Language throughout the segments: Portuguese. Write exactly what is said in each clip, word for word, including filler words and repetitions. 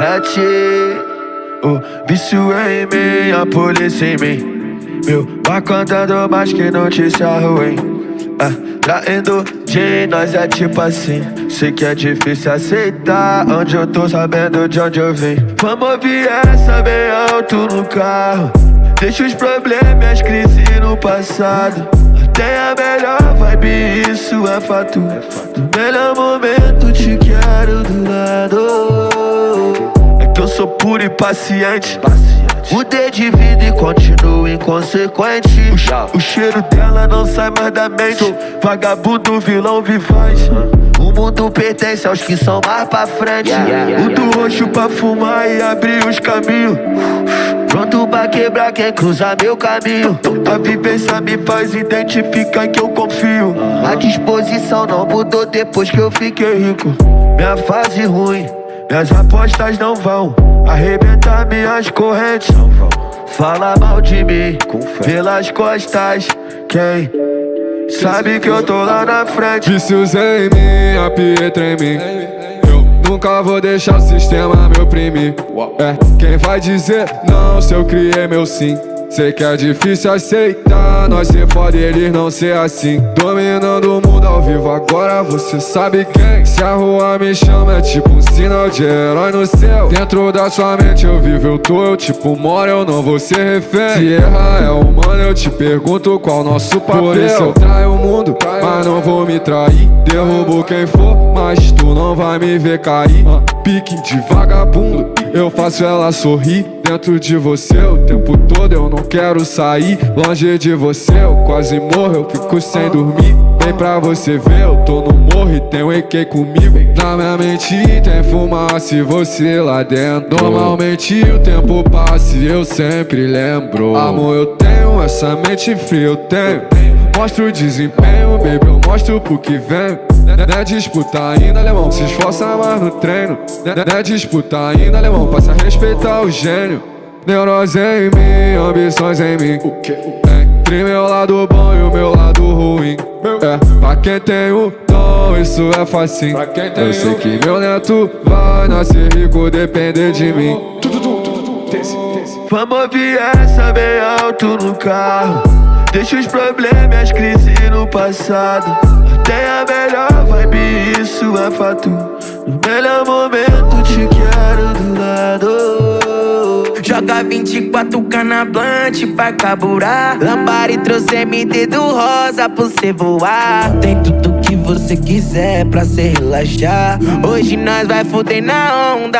Hatch, o vício é em mim, a polícia em mim. Meu vai cantando mais que notícia ruim. Ah, traindo de nós é tipo assim. Sei que é difícil aceitar, onde eu tô sabendo de onde eu vim. Vamos ouvir essa bem alto no carro. Deixa os problemas e as crises no passado. Tem a melhor vibe, isso é fato. No melhor momento te quero do lado. É que eu sou puro e paciente. Mudei de vida e continuo inconsequente. O, o cheiro dela não sai mais da mente. Vagabundo, vilão, vivaz. O mundo pertence aos que são mais pra frente. O do roxo pra fumar e abrir os caminhos. Pronto pra quebrar quem cruza meu caminho. A vivência me faz identificar que eu confio. A disposição não mudou depois que eu fiquei rico. Minha fase ruim, minhas apostas não vão arrebentar minhas correntes. Fala mal de mim pelas costas. Quem sabe que eu tô lá na frente. Vícios em mim, a Pietra em mim. Nunca vou deixar o sistema me oprimir. É, quem vai dizer não se eu criei meu sim? Sei que é difícil aceitar, nós ser foda e eles não ser assim. Dominando o mundo ao vivo, agora você sabe quem. Se a rua me chama é tipo um sinal de herói no céu. Dentro da sua mente eu vivo, eu tô, eu tipo moro, eu não vou ser refém. Se errar é humano, eu te pergunto qual nosso papel. Por isso eu traio o mundo, mas não vou me trair. Derrubo quem for, mas tu não vai me ver cair. Pique de vagabundo, eu faço ela sorrir. Dentro de você o tempo todo eu não quero sair. Longe de você eu quase morro, eu fico sem dormir. Vem pra você ver, eu tô no morro e tem um E Q comigo. Na minha mente tem fumaça e você lá dentro. Normalmente o tempo passa e eu sempre lembro. Amor, eu tenho essa mente fria, eu tenho. Mostro o desempenho, baby, eu mostro pro que vem. Não é disputa ainda, alemão, se esforça mais no treino. Não é disputa ainda, alemão, passa a respeitar o gênio. Neurose em mim, ambições em mim. Entre meu lado bom e o meu lado ruim. É, pra quem tem o dom, isso é facinho. Eu sei que meu neto vai nascer rico, depender de mim. Vamos ouvir essa bem alto no carro. Deixa os problemas e as crises no passado. Tem a melhor vibe, isso é fato. No melhor momento te quero do lado. Joga vinte e quatro canablante pra carburar. Lambari trouxe M D do rosa pra você voar. Tem tudo que você quiser pra se relaxar. Hoje nós vai foder na onda.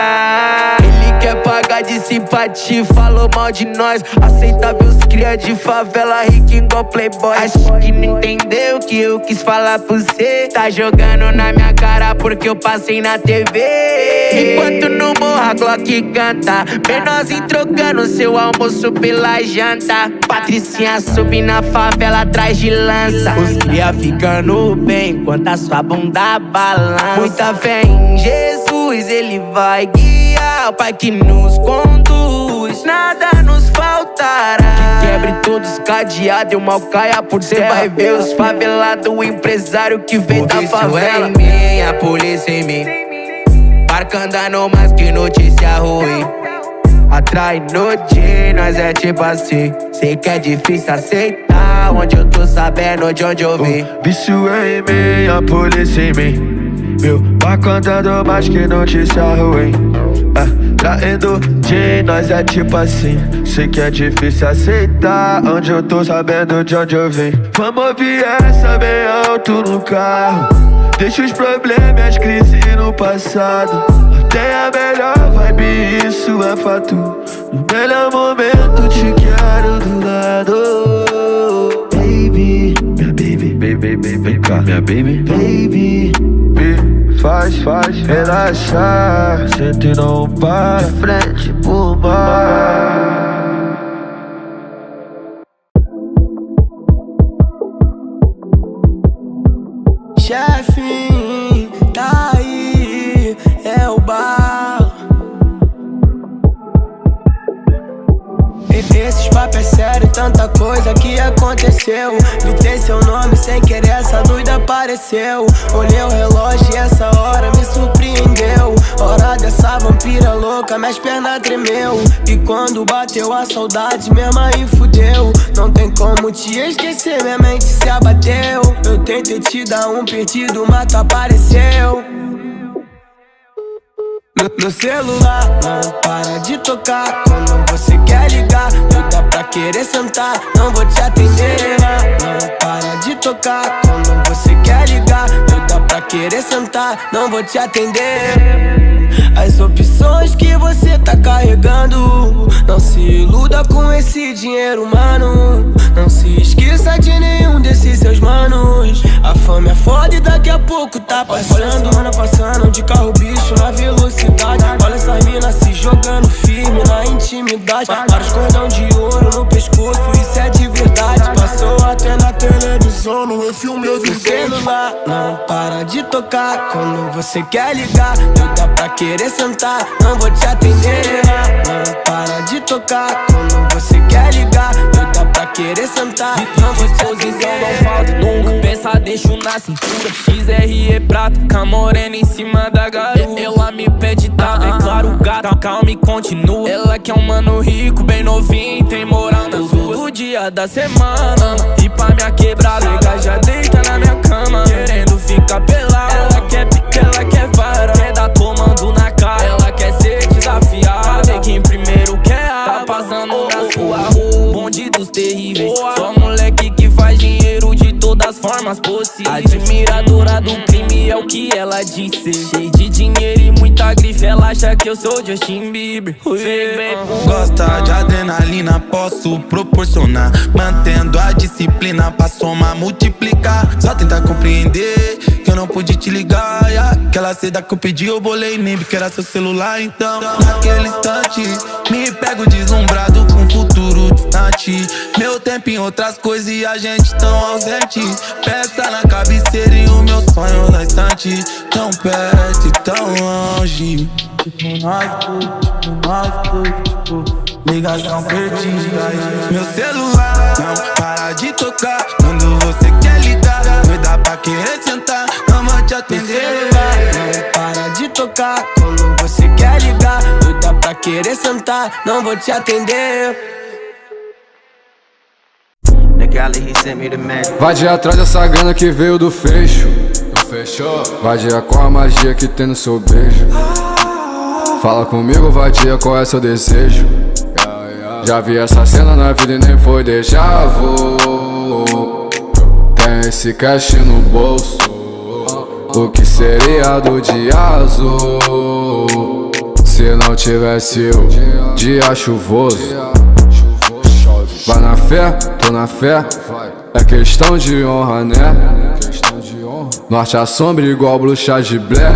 Ele quer pagar de simpatia, falou mal de nós. Aceitável os cria de favela, rico igual playboy. Acho que não entendeu o que eu quis falar pra você. Tá jogando na minha cara porque eu passei na T V. Enquanto no morro a Glock canta, menorzinho trocando seu almoço pela janta. Patricinha sobe na favela atrás de lança. Os cria ficando bem enquanto a sua bunda balança. Muita fé em Jesus, ele vai guiar. O Pai que nos conduz, nada nos faltará. Que quebre todos os cadeados e o mal caia por terra. Cê vai ver os favelados, o empresário que vem da favela. Em mim, a polícia em mim. Barca andando mais que notícia ruim. Atrai noite, nós é tipo assim. Sei que é difícil aceitar, onde eu tô sabendo de onde eu vim. Vício é em mim, a polícia em mim. Meu barco andando mais que notícia ruim. Ah, traindo de nós é tipo assim. Sei que é difícil aceitar, onde eu tô sabendo de onde eu vim. Vamos ouvir essa bem alto no carro. Deixa os problemas e as crises no passado. Tem a melhor vibe, isso é fato. No melhor momento te quero do lado. Baby, minha baby, baby, baby, vem cá, minha baby, baby, me faz, faz relaxar. Sente e não para, frente pro mar. Chefe, tá aí, é o bar. Esses papéis sério, tanta coisa que aconteceu. Gritei seu nome sem querer, essa doida apareceu. Olhei o relógio e essa hora me surpreendeu. Hora dessa vampira louca, minhas pernas tremeu. E quando bateu a saudade, minha mãe fudeu. Não tem como te esquecer, minha mente se abateu. Eu tentei te dar um perdido, mas tu apareceu. Meu, meu celular não para de tocar quando você quer ligar. Doida pra querer sentar, não vou te atender. Não para de tocar quando você quer ligar. Doida pra querer sentar, não vou te atender. As opções que você tá carregando, não se iluda com esse dinheiro, mano. Não se esqueça de nenhum desses seus manos. A fama é foda e daqui a pouco tá passando. Olha essa mana passando de carro bicho na velocidade. Olha essas minas se jogando firme na intimidade. Vários cordão de ouro no pescoço, isso é de verdade. Passou até na televisão, não é filme de verdade. O celular não para de tocar quando você quer ligar. Doida pra querer sentar, não vou te atender. Não para de tocar quando você quer ligar. Doida pra querer sentar, não vou te atender. Não falta nunca, pensa, deixo na cintura. X R E prata, com a morena em cima da garupa. Ela me pede tá, é claro, gata, calma e continua. Ela quer um mano rico, bem novinho, tem moral nas ruas. O dia da semana, e pra minha quebrada, ela já deita na minha cama, querendo ficar pelada. Ela quer pique, ela quer vara, quer dar comando na cara. Ela quer ser desafiada, quem primeiro quer a. Tá passando na sua rua, bonde dos terríveis. Só moleque que faz dinheiro de todas as formas possíveis. Admiradora do crime é o que ela disse. Cheio de dinheiro e muita grife, ela acha que eu sou Justin Bieber. Gosta de adrenalina, posso proporcionar, mantendo a disciplina pra somar, multiplicar. Só tentar compreender que eu não pude te ligar, yeah. Aquela seda que eu pedi eu bolei, nem vi que era seu celular. Então, naquele instante, me pego deslumbrado com o futuro distante. Meu tempo em outras coisas e a gente tão ausente. Peça na cabeceira e o meu sonho na estante. Tão perto e tão longe, tipo nós dois, tipo nós dois, tipo ligação perdida. Meu celular não para de tocar quando você quer ligar. Doida pra querer sentar, não vou te atender. Meu celular não para de tocar quando você quer ligar. Doida pra querer sentar, não vou te atender. Vai de atrás dessa grana que veio do fecho. Fechou? Vadia com a magia que tem no seu beijo. Fala comigo, vadia, qual é seu desejo? Já vi essa cena na vida e nem foi déjà vu. Tem esse cash no bolso, o que seria do dia azul se não tivesse eu, dia chuvoso. Vai na fé, tô na fé, é questão de honra, né? Norte a sombra igual bruxa de Blair.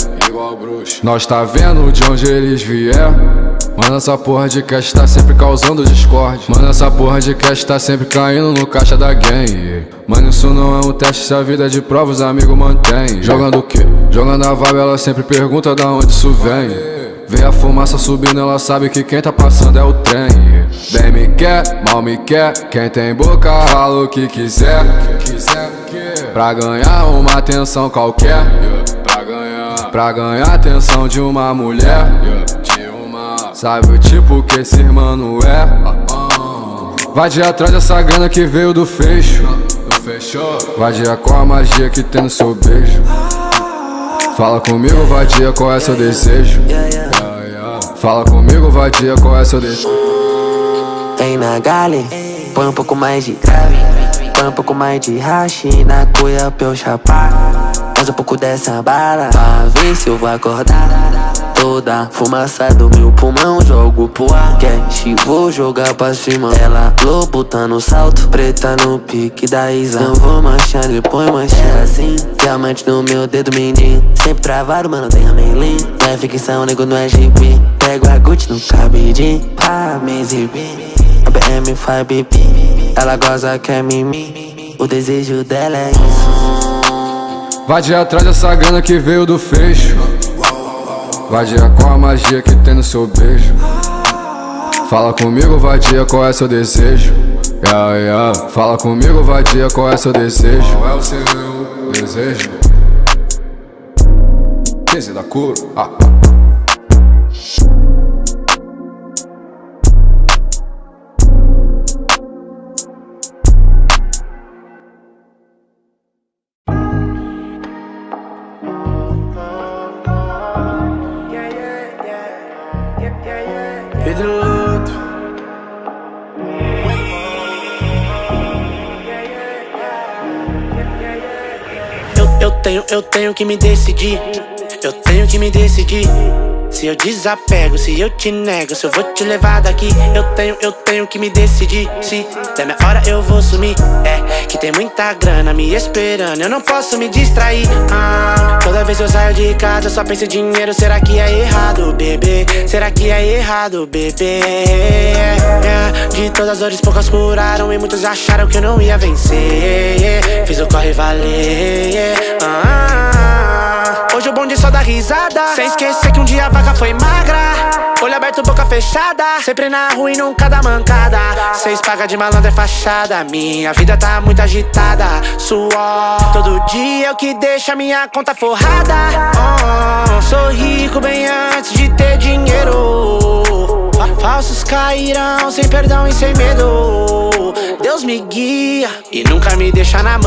Nós tá vendo de onde eles vier. Mano, essa porra de cash tá sempre causando discórdia. Mano, essa porra de cash tá sempre caindo no caixa da gang. Mano, isso não é um teste, se a vida é de prova os amigos mantém. Jogando o quê? Jogando a vibe, ela sempre pergunta da onde isso vem. Vê a fumaça subindo, ela sabe que quem tá passando é o trem. Bem me quer, mal me quer, quem tem boca fala o que quiser. Pra ganhar uma atenção qualquer, pra ganhar a atenção de uma mulher. Sabe o tipo que esse mano é? Vai de atrás dessa grana que veio do fecho. Vadia com a magia que tem no seu beijo. Fala comigo, vadia, qual é seu desejo? Fala comigo, vadia, qual é seu desejo? Vem na gale, põe um pouco mais de grave, põe um pouco mais de hashi na cuia pra eu chapar. Mais um pouco dessa bala, pra ver se eu vou acordar. Toda fumaça do meu pulmão jogo pro ar. Cash, vou jogar pra cima. Ela lobo tá no salto, preta no pique da Isa. Não vou manchar, depois manchar assim. Diamante no meu dedo mindinho, sempre travado, mano, tem a melim. Não é ficção, nego, não é Jeep. Pego a Gucci no cabidinho pra me exibir. A B M faz pipi, ela goza, quer mimimi. O desejo dela é isso. Vai de atrás dessa grana que veio do fecho. Vadia com a magia que tem no seu beijo. Fala comigo, vadia, qual é seu desejo? Yeah, yeah. Fala comigo, vadia, qual é seu desejo? Qual é o seu desejo? quinze da cor. Ah. Eu tenho, eu tenho que me decidir. Eu tenho que me decidir. Se eu desapego, se eu te nego, se eu vou te levar daqui. Eu tenho, eu tenho que me decidir. Se der minha hora eu vou sumir. É que tem muita grana me esperando, eu não posso me distrair. ah, Toda vez que eu saio de casa eu só penso em dinheiro. Será que é errado, bebê? Será que é errado, bebê? é, De todas as dores poucas curaram e muitos acharam que eu não ia vencer. Fiz o corre valer. ah, Hoje o bonde só dá risada, sem esquecer que um dia a vaca foi magra. Olho aberto, boca fechada, sempre na rua e nunca dá mancada. Cês paga de malandro é fachada, minha vida tá muito agitada. Suor, todo dia é o que deixa minha conta forrada. oh, Sou rico bem antes de ter dinheiro. Falsos cairão sem perdão e sem medo. Deus me guia e nunca me deixa na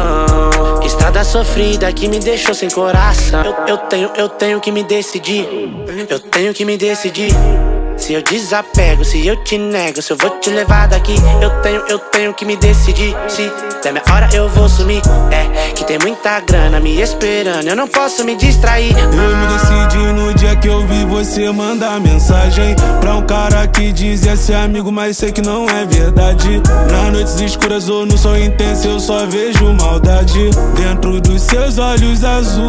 mão. Estrada sofrida que me deixou sem coração. Eu, eu tenho, eu tenho que me decidir. Eu tenho que me decidir. Se eu desapego, se eu te nego, se eu vou te levar daqui. Eu tenho, eu tenho que me decidir. Se der minha hora eu vou sumir. É que tem muita grana me esperando, eu não posso me distrair. Eu me decidi no dia que eu vi você mandar mensagem pra um cara que dizia ser amigo, mas sei que não é verdade. Nas noites escuras ou no sol intenso eu só vejo maldade dentro dos seus olhos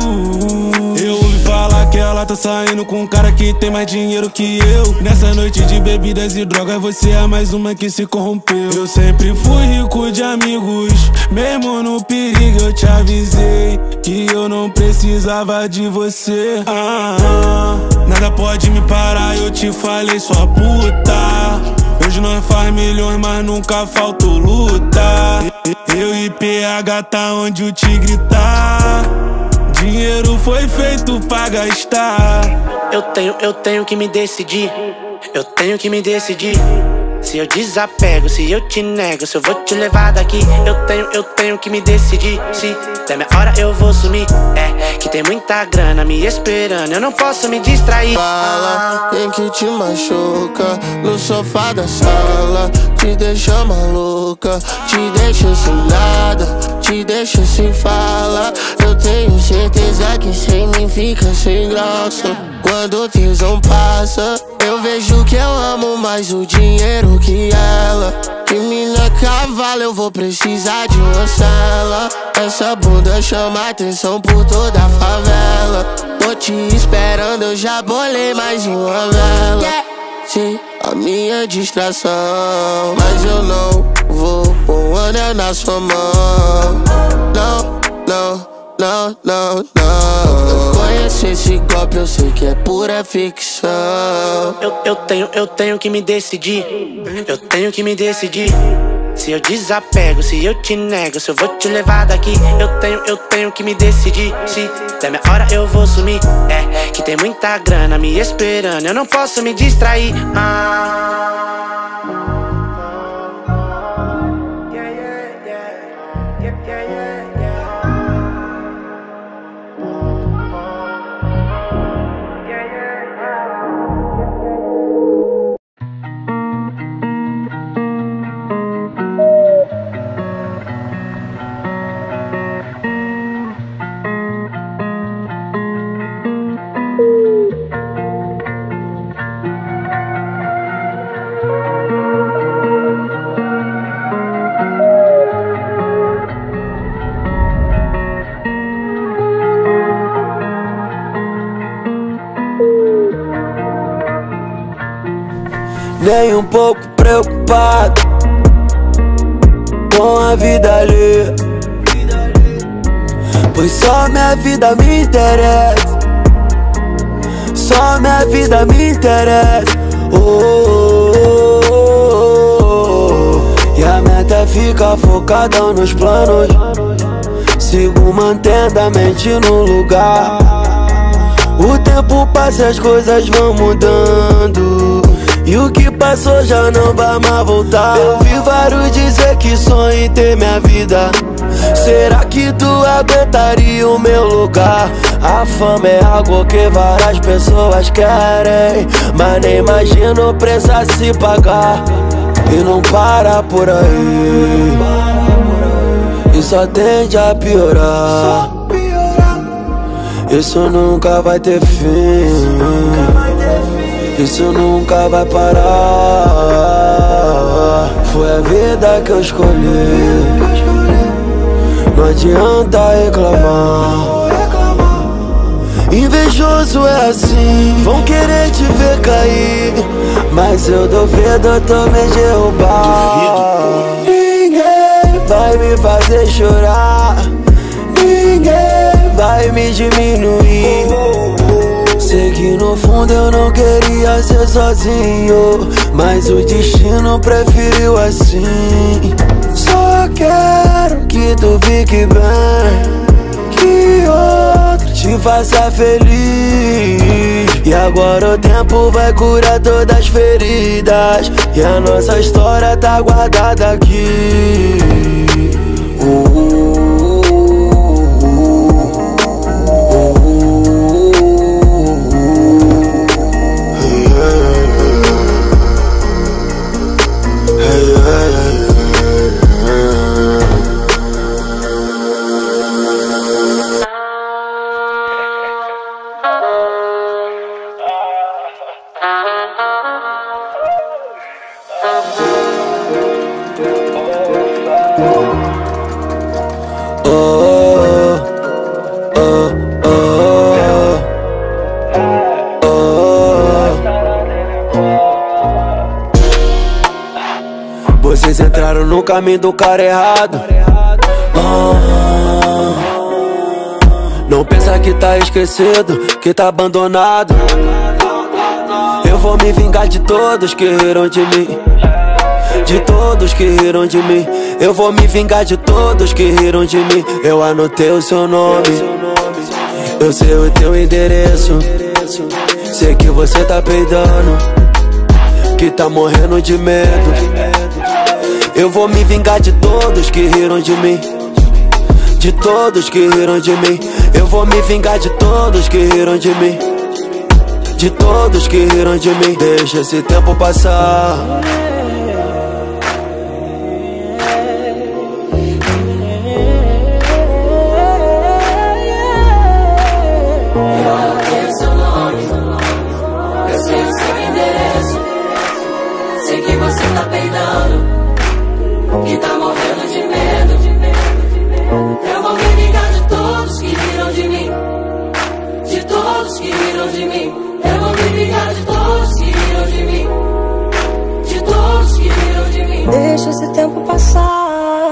azuis. Eu ouvi falar que ela tá saindo com um cara que tem mais dinheiro que eu. Nessa noite de bebidas e drogas você é mais uma que se corrompeu. Eu sempre fui rico de amigos, mesmo no perigo eu te avisei que eu não precisava de você. ah, ah, Nada pode me parar, eu te falei, sua puta. Hoje nós faz milhões, mas nunca faltou luta. Eu e P H tá onde o tigre tá. Dinheiro foi feito pra gastar. Eu tenho, eu tenho que me decidir. Eu tenho que me decidir. Se eu desapego, se eu te nego, se eu vou te levar daqui. Eu tenho, eu tenho que me decidir. Se der minha hora eu vou sumir. É que tem muita grana me esperando, eu não posso me distrair. Fala, quem que te machuca no sofá da sala, te deixa maluca, te deixa sem nada, te deixa sem fala. Eu tenho certeza que sem mim fica sem graça. Quando o tesão passa, eu vejo que eu amo mais o dinheiro que ela. Que mina cavalo, eu vou precisar de uma cela. Essa bunda chama atenção por toda a favela. Tô te esperando, eu já bolei mais uma vela. Sim, a minha distração, mas eu não vou pôr um anel na sua mão. Não, não, não, não, não. Eu conheço esse golpe, eu sei que é pura ficção. Eu, eu tenho, eu tenho que me decidir. Eu tenho que me decidir. Se eu desapego, se eu te nego, se eu vou te levar daqui. Eu tenho, eu tenho que me decidir. Se der minha hora eu vou sumir. É que tem muita grana me esperando, eu não posso me distrair. ah. Nem um pouco preocupado com a vida alheia, pois só minha vida me interessa. Só minha vida me interessa. oh, oh, oh. até fica focadão nos planos. Sigo mantendo a mente no lugar. O tempo passa e as coisas vão mudando, e o que passou já não vai mais voltar. Eu vi vários dizer que sonho em ter minha vida. Será que tu aguentaria o meu lugar? A fama é algo que várias pessoas querem, mas nem imagino o preço a se pagar. E não para por aí, e só tende a piorar. Isso nunca vai ter fim, isso nunca vai parar. Foi a vida que eu escolhi, não adianta reclamar. Invejoso é assim, vão querer te ver cair, mas eu duvido tu me derrubar. Ninguém vai me fazer chorar, ninguém vai me diminuir. Sei que no fundo eu não queria ser sozinho, mas o destino preferiu assim. Só quero que tu fique bem, que outro te faça feliz. E agora o tempo vai curar todas as feridas, e a nossa história tá guardada aqui. uh, uh, Vocês entraram no caminho do cara errado. ah, Não pensa que tá esquecido, que tá abandonado. Eu vou me vingar de todos que riram de mim, de todos que riram de mim. Eu vou me vingar de todos que riram de mim. Eu anotei o seu nome, eu sei o teu endereço. Sei que você tá peidando, que tá morrendo de medo. Eu vou me vingar de todos que riram de mim, de todos que riram de mim. Eu vou me vingar de todos que riram de mim, de todos que riram de mim. Deixa esse tempo passar. Que tá morrendo de medo, de medo, de medo. Eu vou me vingar de todos que riram de mim, de todos que riram de mim. Eu vou me vingar de todos que riram de mim, de todos que riram de mim. Deixa esse tempo passar.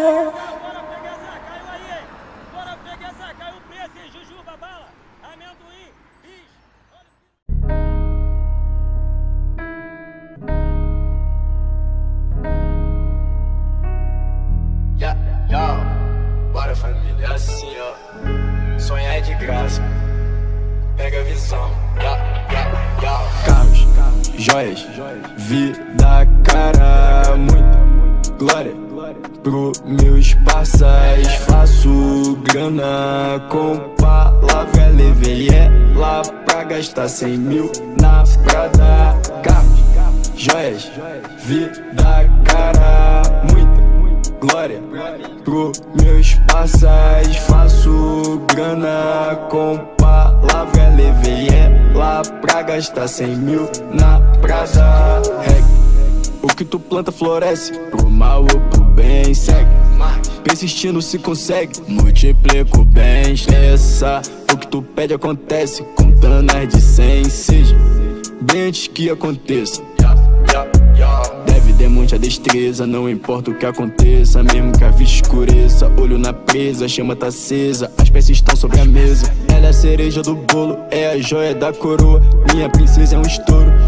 Bora família, é assim ó, sonhar é de graça, pega a visão. Carros, joias, vida, cara, muita glória pro meus parças. Faço grana com palavra, levei ela pra gastar cem mil na Prada. Carros, joias, vida, cara, muita glória pro meus parças. Faço grana com palavra, levei ela pra gastar cem mil na Prada. Reg, o que tu planta floresce, pro mal ou pro bem segue. Persistindo se consegue, multiplico bens. Essa, o que tu pede acontece, contando as de cem. Seja bem antes que aconteça. Deve ter muita destreza, não importa o que aconteça. Mesmo que a vista escureça, olho na presa, a chama tá acesa, as peças estão sobre a mesa. Ela é a cereja do bolo, é a joia da coroa. Minha princesa é um estouro,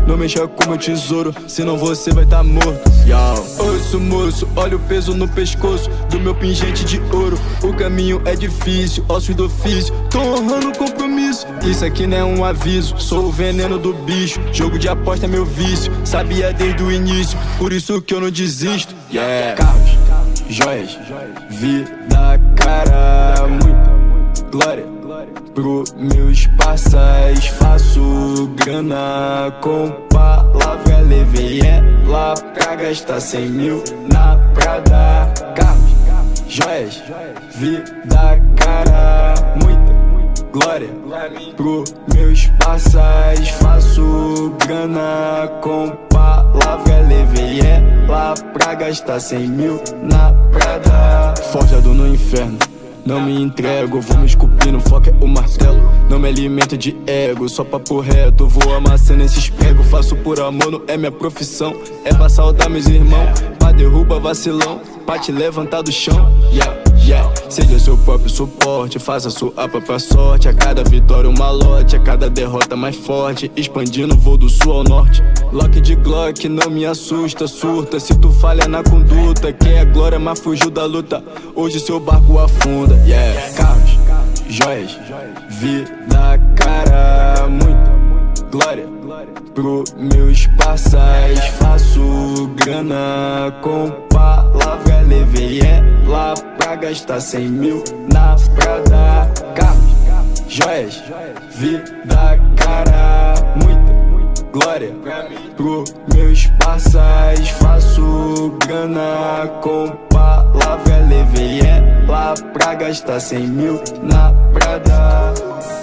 não mexa com meu tesouro, senão você vai tá morto. Osso moço, olha o peso no pescoço do meu pingente de ouro. O caminho é difícil, ossos do ofício, tô honrando o compromisso. Isso aqui não é um aviso, sou o veneno do bicho. Jogo de aposta é meu vício, sabia desde o início, por isso que eu não desisto. Yeah. Carros, joias, vida, cara, muita glória pro meus parças. Faço grana com palavra, levei ela pra gastar cem mil na Prada. Carros, joias, vida, cara, muita glória pro meus parças. Faço grana com palavra, levei ela pra gastar cem mil na Prada. Forjado no inferno, não me entrego, vou me esculpir no foco é o martelo. Não me alimento de ego, só papo reto, vou amassando esses pregos. Faço por amor, não é minha profissão, é pra saudar meus irmãos, pra derrubar vacilão, pra te levantar do chão. Yeah, yeah. Seja seu próprio suporte, faça sua própria sorte. A cada vitória um malote, a cada derrota mais forte, expandindo o voo do sul ao norte. Lock de Glock não me assusta, surta se tu falha na conduta. Quer a glória, mas fugiu da luta, hoje seu barco afunda. Yeah. Carros, joias, vida, cara, muita glória pro meus parças. Faço grana com palavra, levei ela pra gastar cem mil na Prada. Carros, joias, vida, cara, muita glória pro meus parças. Faço grana com palavra, levei ela pra gastar cem mil na Prada.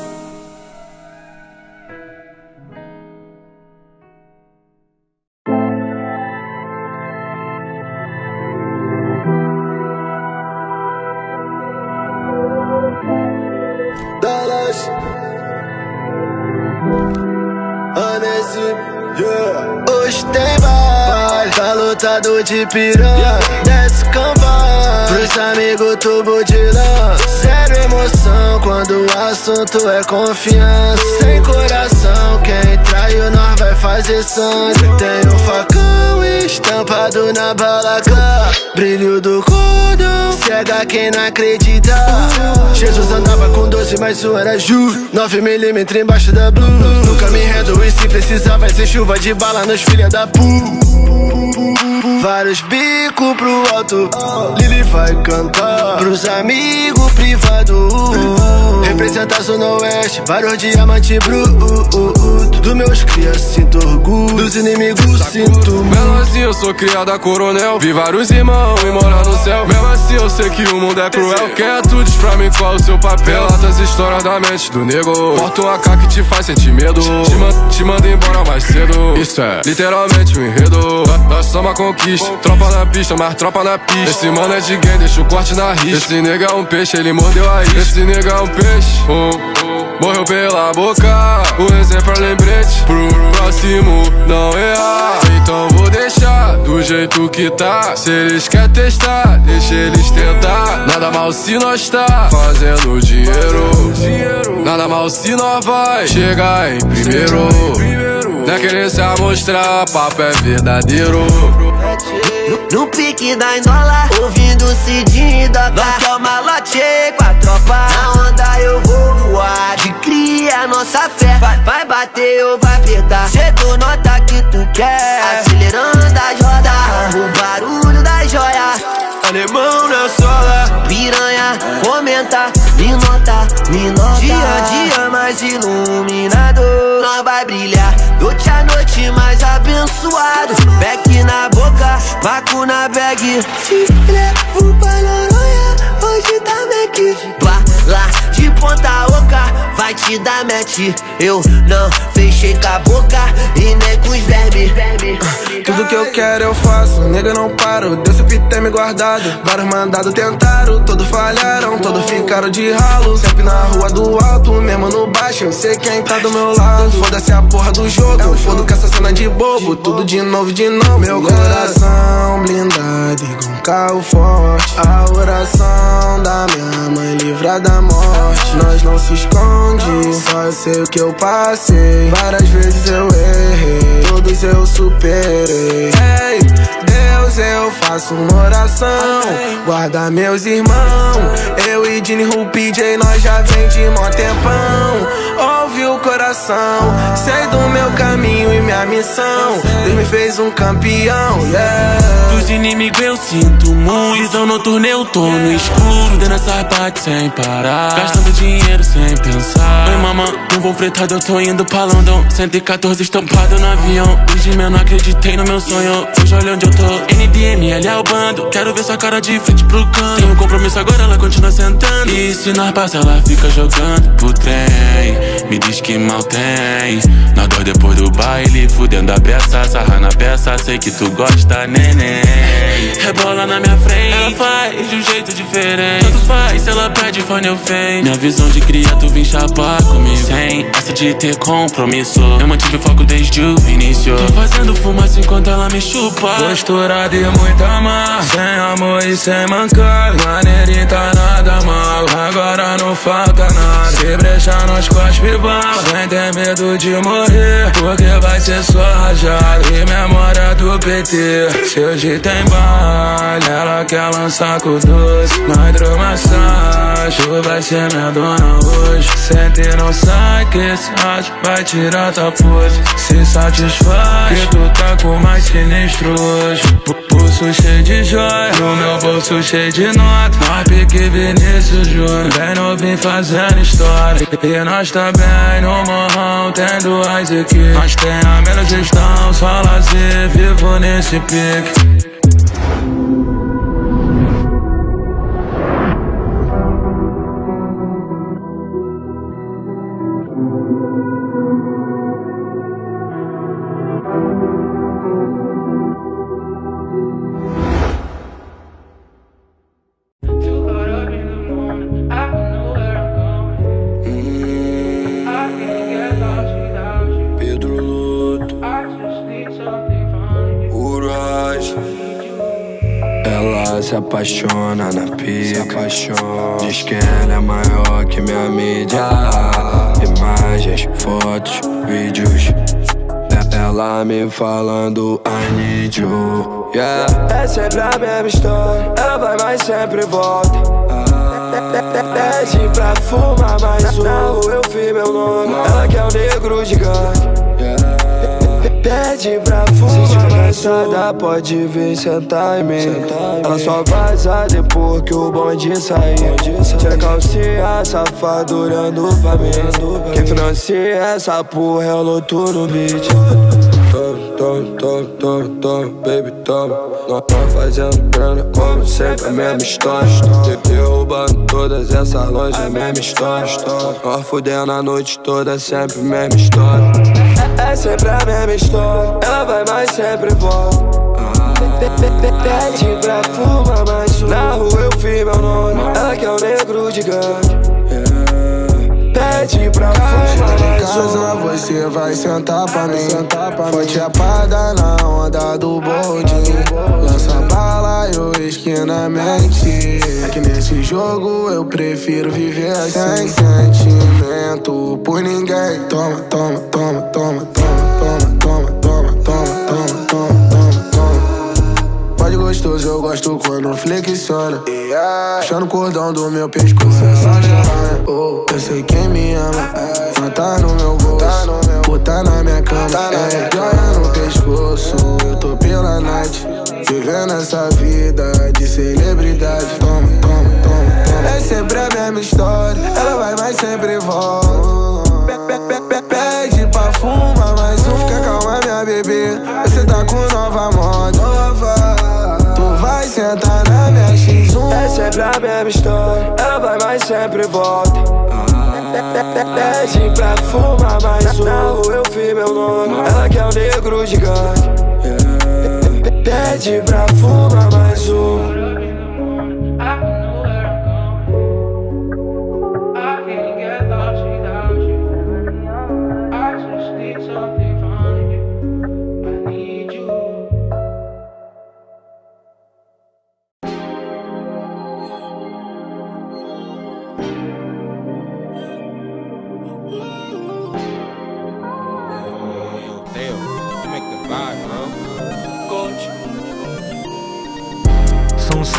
Dallas, Anesi, yeah. Hoje tem baile, tá lotado de piranha. Desce campana, pros amigos tubo de lã. Zero emoção quando o assunto é confiança. Sem coração, quem traiu nós vai fazer sangue. Tem um facão estampado na balaca, brilho do cordão cega quem não acredita. Jesus andava com doze, mas um era Ju, nove milímetros embaixo da blue. Nunca me rendo e se precisar vai ser chuva de bala nos filha da pu. Vários bicos pro alto, Lili vai cantar pros amigos privados. Representa a Zona Oeste, vários diamantes brutos. Do meus cria sinto orgulho, dos inimigos sinto muito. Mesmo assim eu sou criada coronel, vi vários irmãos e morar no céu. Mesmo assim eu sei que o mundo é cruel. Quer tu diz pra mim qual é o seu papel? Tantas histórias da mente do nego, porta um A K que te faz sentir medo, te, man te manda embora mais cedo. Isso é literalmente um enredo. Nós somos a conquista, tropa na pista, mas tropa na pista. Esse mano é de game, deixa o corte na rixa. Esse nega é um peixe, ele mordeu a isca. Esse nega é um peixe, oh, oh, morreu pela boca. O exemplo é lembrete pro próximo não errar. Então vou deixar do jeito que tá. Se eles querem testar, deixa eles tentar. Nada mal se nós tá fazendo dinheiro, nada mal se nós vai chegar em primeiro. Não é querer se amostrar, papo é verdadeiro. No pique da Inola, ouvindo Cidinho e Dota. Nós que é o malote com a tropa. Na onda eu vou voar, de cria nossa fé. Vai, vai bater ou vai apertar, cê tu nota que tu quer. Acelerando as rodas, o barulho da joia. Alemão na sola, piranha, comenta, me nota, me nota. Dia a dia mais iluminado, nós vai brilhar. Noite a noite mais abençoado. Beck na boca, vaco na bag. Te levo pra Noronha, hoje tá Mac. Vá lá de ponta oca, vai te dar match. Eu não fechei com a boca e nem com os vermes. Tudo que eu quero eu faço, nega não paro. Deus sempre tem me guardado. Vários mandados tentaram, todos falharam, todos ficaram de ralo. Sempre na rua do alto, mesmo no baixo, eu sei quem tá do meu lado. Foda-se a porra do jogo, eu fodo com essa cena de bobo. Tudo de novo, de novo. Meu coração blindado igual carro forte. A oração da minha mãe livra da morte. Nós não se esconde, só eu sei o que eu passei. Várias vezes eu errei, todos eu superei. Ei, Deus, eu faço uma oração, guarda meus irmãos. Eu e Dini, Ru, P J, nós já vem de mó tempão. Ouve o coração, sei do meu caminho e minha missão. Deus me fez um campeão, yeah. Dos inimigos eu sinto muito. Visão noturna eu tô no escuro, dando essa parte sem parar, gastando dinheiro sem pensar. Oi mamãe, não vou fretado, eu tô indo pra London. cento e quatorze estampado no avião. Desde meu não acreditei no meu sonho. Hoje olha onde eu tô, N D M, L é o bando. Quero ver sua cara de frente pro canto. Tem um compromisso agora, ela continua sentando. E se nós passa, ela fica jogando pro trem. Me diz que mal tem. Nós dois depois do baile, fudendo a peça, sarra na peça. Sei que tu gosta, neném. Rebola na minha frente, ela faz de um jeito diferente. Tanto faz, se ela pede fone eu venho. Minha visão de cria, tu vem chapar comigo. Sem essa de ter compromisso, eu mantive foco desde o início. Tô fazendo fumaça enquanto ela me chupa. Posturada e muita mar, sem amor e sem mancar. Maneirinho tá nada mal, agora não falta nada. Se brechar nós cospe bala, sem ter medo de morrer, porque vai ser só rajada e memória do P T. Se hoje tem baile, ela quer lançar com doce. Na hidromassagem, vai ser minha dona hoje. Sente e não sai que esse rádio vai tirar tua pose. Se satisfaz, que tu tá com mais sinistro hoje. Pulso cheio de joia, no meu bolso cheio de nota. Nós pique Vinícius Júnior, vem novinho fazendo história. E nós tá bem no morrão, tem duas equipes. Nós tem a melhor gestão, só lazer, vivo nesse pique. Ela se apaixona na pica, diz que ela é maior que minha mídia. Imagens, fotos, vídeos, ela me falando I need you, yeah. É sempre a mesma história, ela vai mas sempre volta. Pede pra fumar mais um, na rua eu vi meu nome. Ela quer um negro gigante, yeah. Pede pra fumar. Se tiver cansada pode vir sentar em mim. Ela só vaza depois que o bonde sair. Tira a calcinha, safado olhando pra mim. Quem financia essa porra é o Loto no beat. Toma, toma, toma, toma, toma, baby, toma. Nós tá fazendo grana, como sempre, a mesma história. Derrubando todas essas lojas, a mesma história. Nós fudendo a noite toda, sempre a mesma história. É sempre a mesma história, ela vai mas sempre volta. Pede pra fumar mais um, na rua eu vi meu nome. Ela quer um negro gigante, pede pra fumar mais um. Em casa você vai sentar pra mim. Forte chapada na onda do bonde. Lança bala e o esquina mente. É que nesse jogo eu prefiro viver sem sentimento por ninguém. Toma, toma, toma, toma, toma, toma, toma, toma, toma, toma, toma, toma. Pode gostoso, eu gosto quando flexiona. Puxando o cordão do meu pescoço, essa joia. Oh, eu sei quem me ama, não tá no meu bolso, botar na minha cama, é, joia no pescoço. Eu tô pela night, vivendo essa vida de celebridade. Toma, toma, toma, toma. É sempre a mesma história, ela vai mas sempre volta. Pede pra fumar mais um, fica calma minha bebê, você tá com nova moda. Tu vai sentar na minha X um. É sempre a mesma história, ela vai mas sempre volta. Pede pra fumar mais um, na rua eu vi meu nome. Ela quer um negro gigante, pede pra fumar mais um.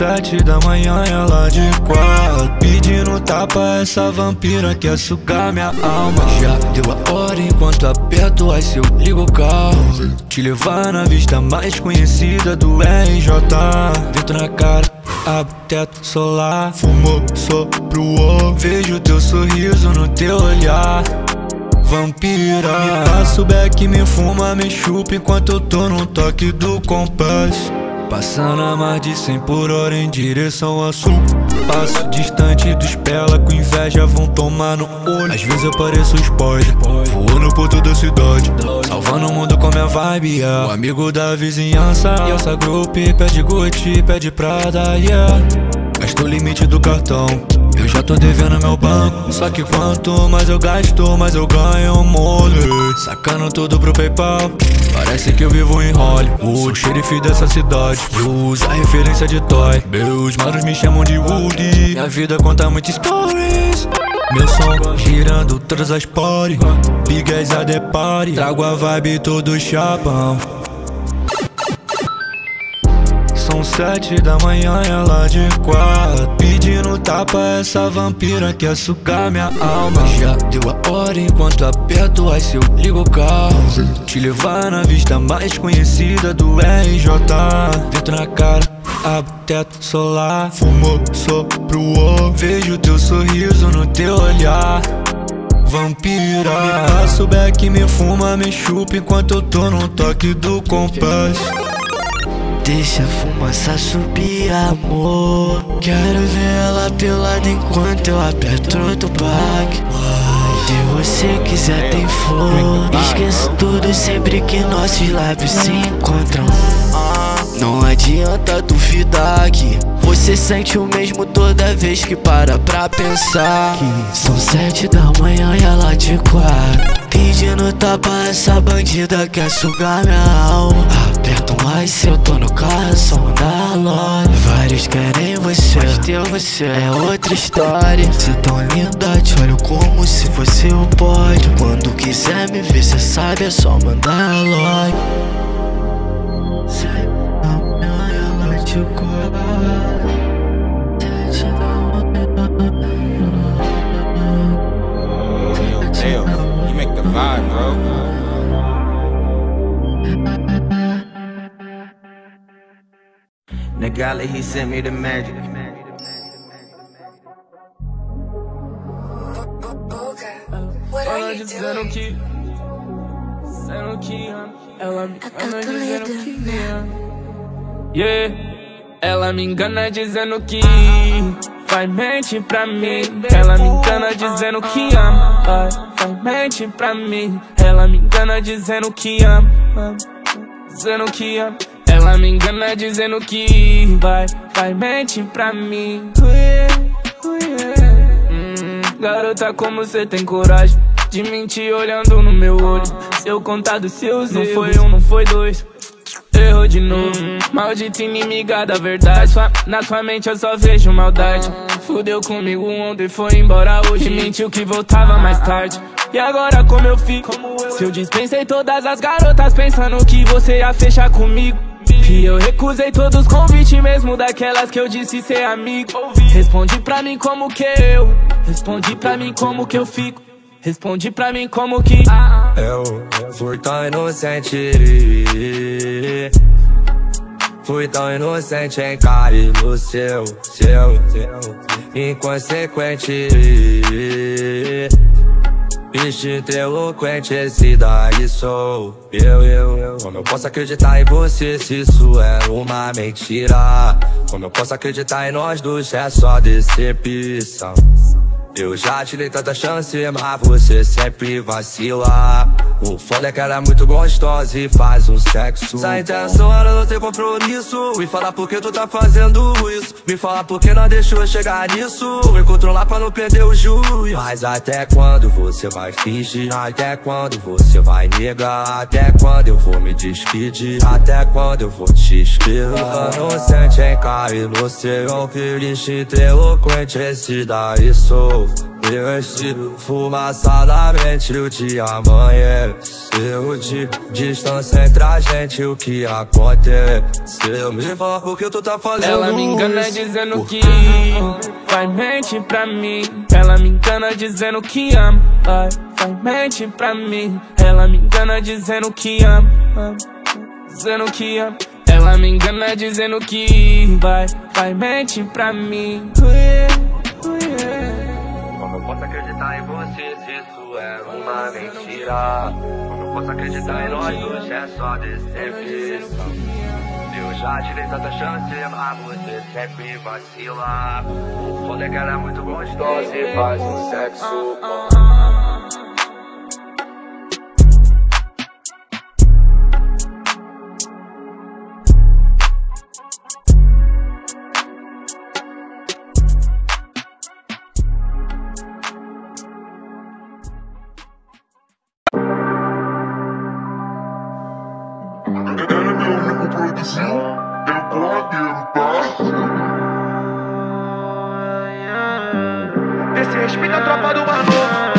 sete da manhã, ela de quatro, pedindo tapa, essa vampira quer sugar minha alma. Já deu a hora enquanto aperto, aí se eu ligo o carro, te levar na vista mais conhecida do R J. Vento na cara, abre teto solar, fumou, sopro o ovo, vejo teu sorriso no teu olhar. Vampira, me passa o beck, me fuma, me chupa enquanto eu tô no toque do compasso. Passando a mais de cem por hora em direção a sul. Passo distante dos pela, com inveja vão tomar no olho. Às vezes eu pareço spoiler, voando por toda a cidade, salvando o mundo com minha vibe, yeah. O amigo da vizinhança, e essa group pede Gucci, pede Prada, yeah. Gasto o limite do cartão, eu já tô devendo meu banco. Só que quanto mais eu gasto, mais eu ganho mole. Sacando tudo pro PayPal, parece que eu vivo em Hollywood. Xerife dessa cidade, usa a referência de toy. Meus manos me chamam de Woody. Minha vida conta muitas stories. Meu som girando todas as party. Big as a the party. Trago a vibe todo chapão. São sete da manhã, ela de quatro, pedindo tapa, essa vampira quer sugar minha alma. Já deu a hora enquanto aperto, aí se eu ligo o carro, te levar na vista mais conhecida do R J. Vento na cara, abre teto solar, fumou, sopro o ovo, vejo teu sorriso no teu olhar. Vampira, me passa o beck, me fuma, me chupa enquanto eu tô no toque do compasso. Deixa a fumaça subir, amor. Quero ver ela pelada enquanto eu aperto o Tupac. Se você quiser tem flor. Esqueço tudo sempre que nossos lábios se encontram. Não adianta duvidar que você sente o mesmo toda vez que para pra pensar. São sete da manhã e ela de quatro, pedindo tapa, essa bandida quer sugar minha alma. Aperta mais se eu tô no carro, só manda logo. Vários querem você, mas ter você é outra história. Cê tão linda, te olho como se fosse o pódio. Quando quiser me ver, cê sabe, é só mandar logo. Sete da manhã, ela de quatro. Damn, you make the vibe, bro. Nagala, he sent me the magic. What are you doing? Que, sendo que ela me engana dizendo que yeah, ela me engana dizendo que vai mente pra mim. Ela me engana dizendo que ama, vai, vai mente pra mim. Ela me engana dizendo que ama, dizendo que ama. Ela me engana dizendo que vai, vai mente pra mim. uh, yeah, uh, yeah. hum, Garota, como cê tem coragem de mentir olhando no meu olho? Se eu contar dos seus não erros, foi um, não foi dois, errou de novo. hum, Maldita inimiga da verdade, na sua, na sua mente eu só vejo maldade. Fudeu comigo ontem, foi embora hoje, mentiu que voltava mais tarde. E agora como eu fico? Se eu dispensei todas as garotas pensando que você ia fechar comigo, e eu recusei todos os convites, mesmo daquelas que eu disse ser amigo. Responde pra mim como que eu, responde pra mim como que eu fico, responde pra mim como que Eu fui tão inocente, fui tão inocente em cair no seu, seu, seu inconsequente. Bicho eloquente, esse daí sou eu, eu, eu. Como eu posso acreditar em você se isso é uma mentira? Como eu posso acreditar em nós dois se é só decepção? Eu já te dei tanta chance, mas você sempre vacila. O foda é que ela é muito gostosa e faz um sexo. Essa intenção era não ter compromisso. Me fala por que tu tá fazendo isso. Me fala por que não deixou chegar nisso. Me controlar pra não perder o juiz. Mas até quando você vai fingir? Até quando você vai negar? Até quando eu vou me despedir? Até quando eu vou te esperar? Inocente em cair no seu, que lixo eloquente esse daí sou Meu estilo, fumaçadamente o dia amanheceu. De distância entre a gente, o que aconteceu? Me fala por que tu tá fazendo isso. Ela me engana dizendo que vai mente pra mim. Ela me engana dizendo que ama, vai, vai mente pra mim. Ela me engana dizendo que ama, dizendo que ama. Ela me engana dizendo que vai, vai mente pra mim. Como eu posso acreditar em você se isso é uma mentira? Como eu posso acreditar em nós dois é só decepção? Eu já te dei tanta chance, mas você sempre vacila. O foda é que ela é muito gostosa e faz um sexo bom. Esse respeita a tropa do Manu.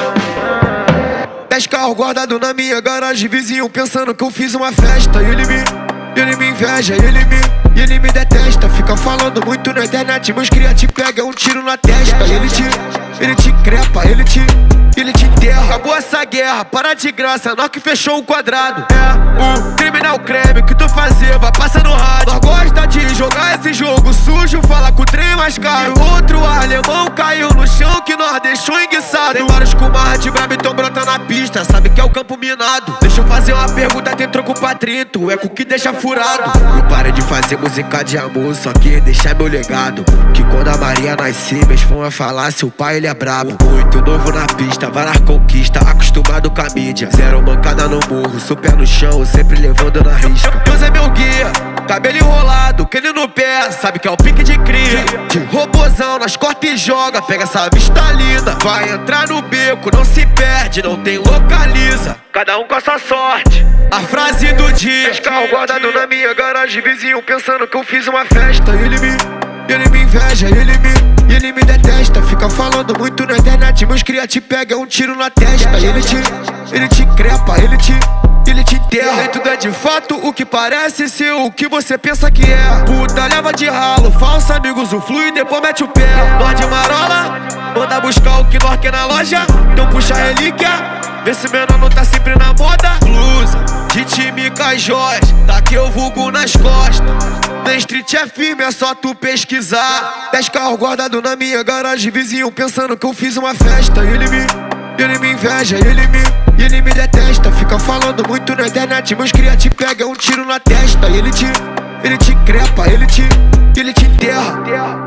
Dez carros guardados na minha garagem, vizinho pensando que eu fiz uma festa. E ele me, ele me inveja, ele me, ele me detesta. Fica falando muito na internet, meus cria te pega um tiro na testa. Ele te, ele te crepa, ele te, ele te enterra. Acabou essa guerra, para de graça, nós que fechou o quadrado. É o criminal creme que tu fazia, vai passar no rádio. Nós gosta de jogar esse jogo sujo, fala com o trem mais caro. E o outro alemão caiu no chão que nós deixou enguiçado. Tem vários com marra de brabo, então brota na pista, sabe que é o campo minado. Deixa eu fazer uma pergunta, tem troco pra trinta, o eco que deixa furado. Eu parei de fazer música de amor, só que deixar meu legado. Que quando a Maria nascer, meus fãs vão falar se o pai ele é brabo. Muito novo na pista, várias conquistas, acostumado com a mídia. Zero mancada no morro, super no chão, sempre levando na risca. Deus é meu guia, cabelo enrolado, que ele no pé, sabe que é o pique de cria. De robozão, nós corta e joga, pega essa vista linda. Vai entrar no beco, não se perde, não tem localiza. Cada um com a sua sorte. A frase do dia: dez carros guardados na minha garagem, vizinho pensando que eu fiz uma festa. Ele me, ele me inveja, ele me, ele me detesta. Fica falando muito na internet, meus cria te pega um tiro na testa. Ele te, ele te crepa, ele te, ele te enterra. E tudo é de fato o que parece ser o que você pensa que é. Puta leva de ralo, falso amigos o flui e depois mete o pé. Nós de marola, manda buscar o que nós quer na loja. Então puxa a relíquia, vê se menor não tá sempre na moda. Blusa de time com as joias, daqui eu vulgo nas costas. Na street é firme, é só tu pesquisar. Dez carros guardados na minha garagem, vizinho pensando que eu fiz uma festa. Ele me, ele me inveja, ele me, ele me detesta. Fica falando muito na internet, meus cria te pega um tiro na testa. Ele te, ele te crepa, ele te, ele te enterra.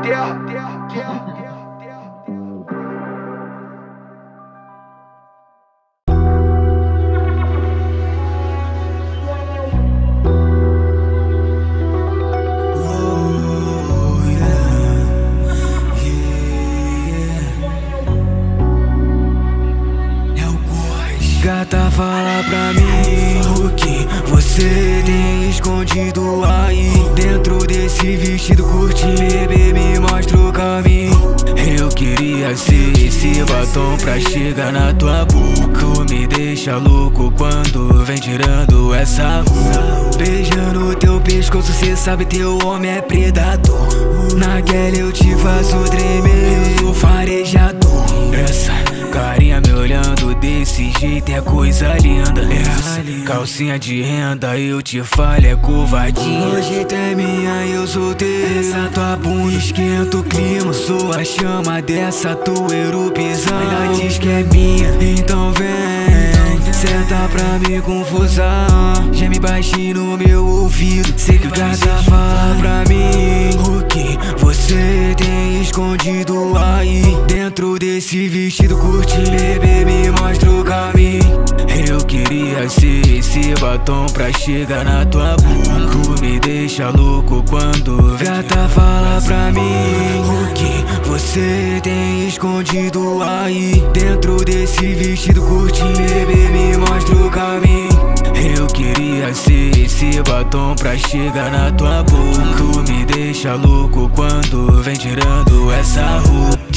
Gata, fala pra mim o que você tem escondido aí dentro desse vestido curtinho. Bebê, me mostra o caminho. Eu queria ser esse batom pra chegar na tua boca. Tu me deixa louco quando vem tirando essa roupa. Beijando teu pescoço, cê sabe teu homem é predador. Naquela eu te faço tremer, eu sou farejador. Essa carinha me olhando desse jeito é coisa linda. Essa calcinha de renda eu te falo é covardia. Hoje tu é minha, eu sou teu. Essa tua bunda esquenta o clima, sou a chama dessa tua erupção. Ainda diz que é minha, então vem, senta pra me confusão. Geme baixinho no meu ouvido, sei que o gata fala pra mim o que você tem escondido aí dentro desse vestido curtinho. Bebê, me mostra o caminho. Eu queria ser esse batom pra chegar na tua boca. Tu me deixa louco quando gata fala pra mim o que você tem escondido aí dentro desse vestido curtinho. Bebê, me mostra o caminho. Eu queria ser esse batom pra chegar na tua boca. Tu me deixa louco quando vem tirando essa roupa.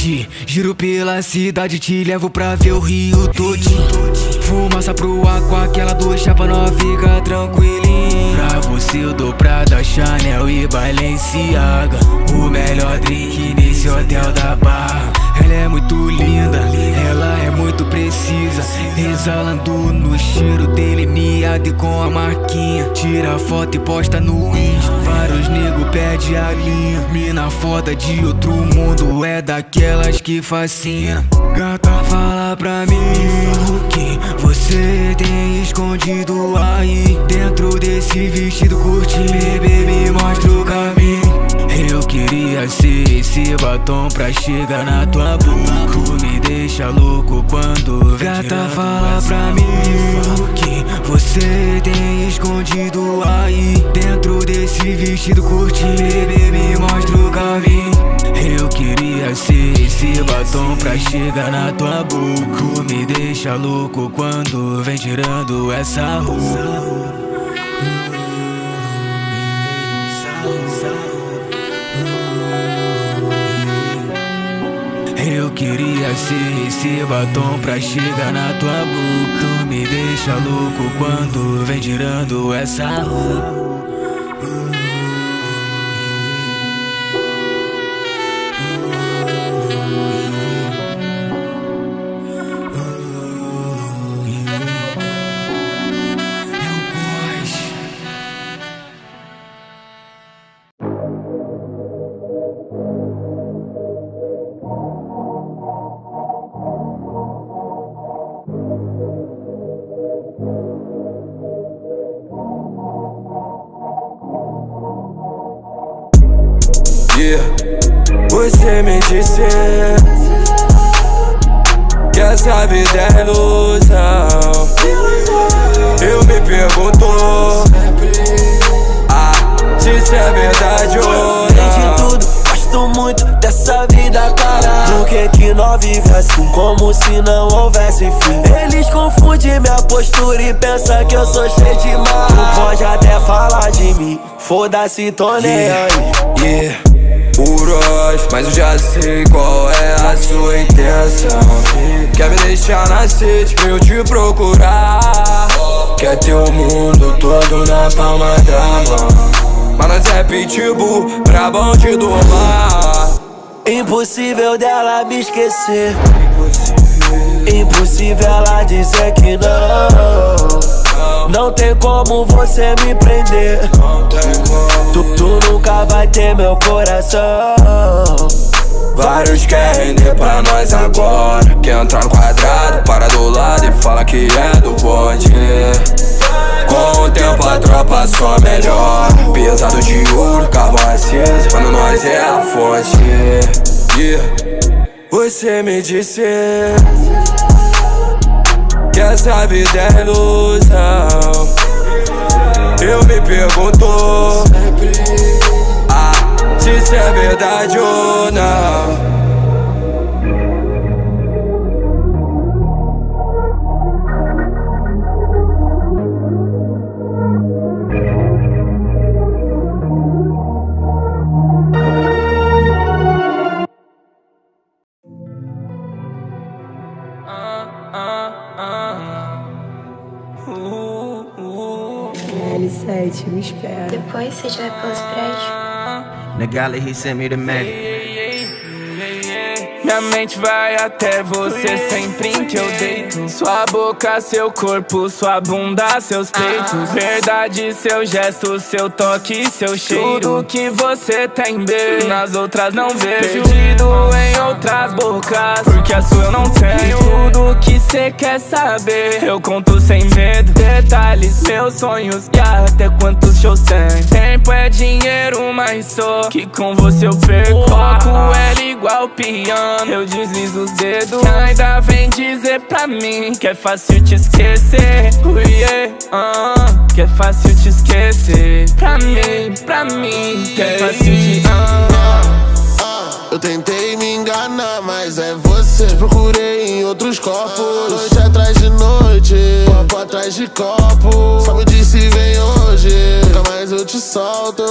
noite. Giro pela cidade, te levo pra ver o Rio todinho. Fumaça pro ar com aquela do chapa, nós fica tranquilinho. Pra você eu dou Prada, Chanel e Balenciaga. O melhor drink nesse hotel da Barra. Ela é muito linda, ela é muito precisa, exalando no cheiro delineado e com a marquinha. Tira foto e posta no Insta, vários nego perde a linha. Mina foda de outro mundo, é daquelas que fascina. Gata, fala pra mim o que você tem escondido aí dentro desse vestido curtinho. Bebê, me mostra o caminho. Eu queria ser esse batom pra chegar na tua boca. Tu me deixa louco quando vem. Gata, fala pra mim o que você tem escondido aí dentro desse vestido curtinho. Bebê, me mostra o caminho. Eu queria ser esse batom pra chegar na tua boca. Tu me deixa louco quando vem tirando essa roupa. Eu queria ser esse batom pra chegar na tua boca. Tu me deixa louco quando vem tirando essa roupa. Você me disse que essa vida é ilusão. Eu me pergunto ah, se isso é verdade ou não. De tudo, gosto muito dessa vida, cara. Por que que nós vive assim, como se não houvesse fim? Eles confundem minha postura e pensam que eu sou cheio de mal. Tu pode até falar de mim, foda-se, tô nem aí. Yeah. Puros, mas eu já sei qual é a sua intenção. Quer me deixar na sede, eu te procurar. Quer ter o mundo todo na palma da mão. Mas nós é pitbull, brabão de domar. Impossível dela me esquecer. Impossível ela dizer que não. Não tem como você me prender. Tu, tu nunca vai ter meu coração. Vários querem render pra nós agora. Quer entrar no quadrado, para do lado e fala que é do bonde. Com o tempo a tropa só melhora. Pesado de ouro, carvão aceso, quando nós é a fonte. Yeah. Você me disse que essa vida é ilusão. Eu me pergunto ah, se isso é verdade ou não. L sete, me espera. Depois você já vai pelos prédios. The galley, he sent me the mag. Minha mente vai até você sempre em que eu deito. Sua boca, seu corpo, sua bunda, seus peitos. Verdade, seu gesto, seu toque, seu cheiro. Tudo que você tem, bem, nas outras não vejo. Perdido em outras bocas, porque a sua eu não tenho. Tudo que cê quer saber, eu conto sem medo. Detalhes, meus sonhos e até quantos shows tem. Tempo é dinheiro, mas só que com você eu perco. Toco L igual piano, eu deslizo os dedos. Ainda vem dizer pra mim que é fácil te esquecer. uh, yeah, uh, Que é fácil te esquecer. Pra mim, pra mim, que é fácil de uh. Eu tentei me enganar, mas é você. Procurei em outros corpos, noite atrás de noite, copo atrás de copo. Só me disse vem hoje, nunca mais eu te solto.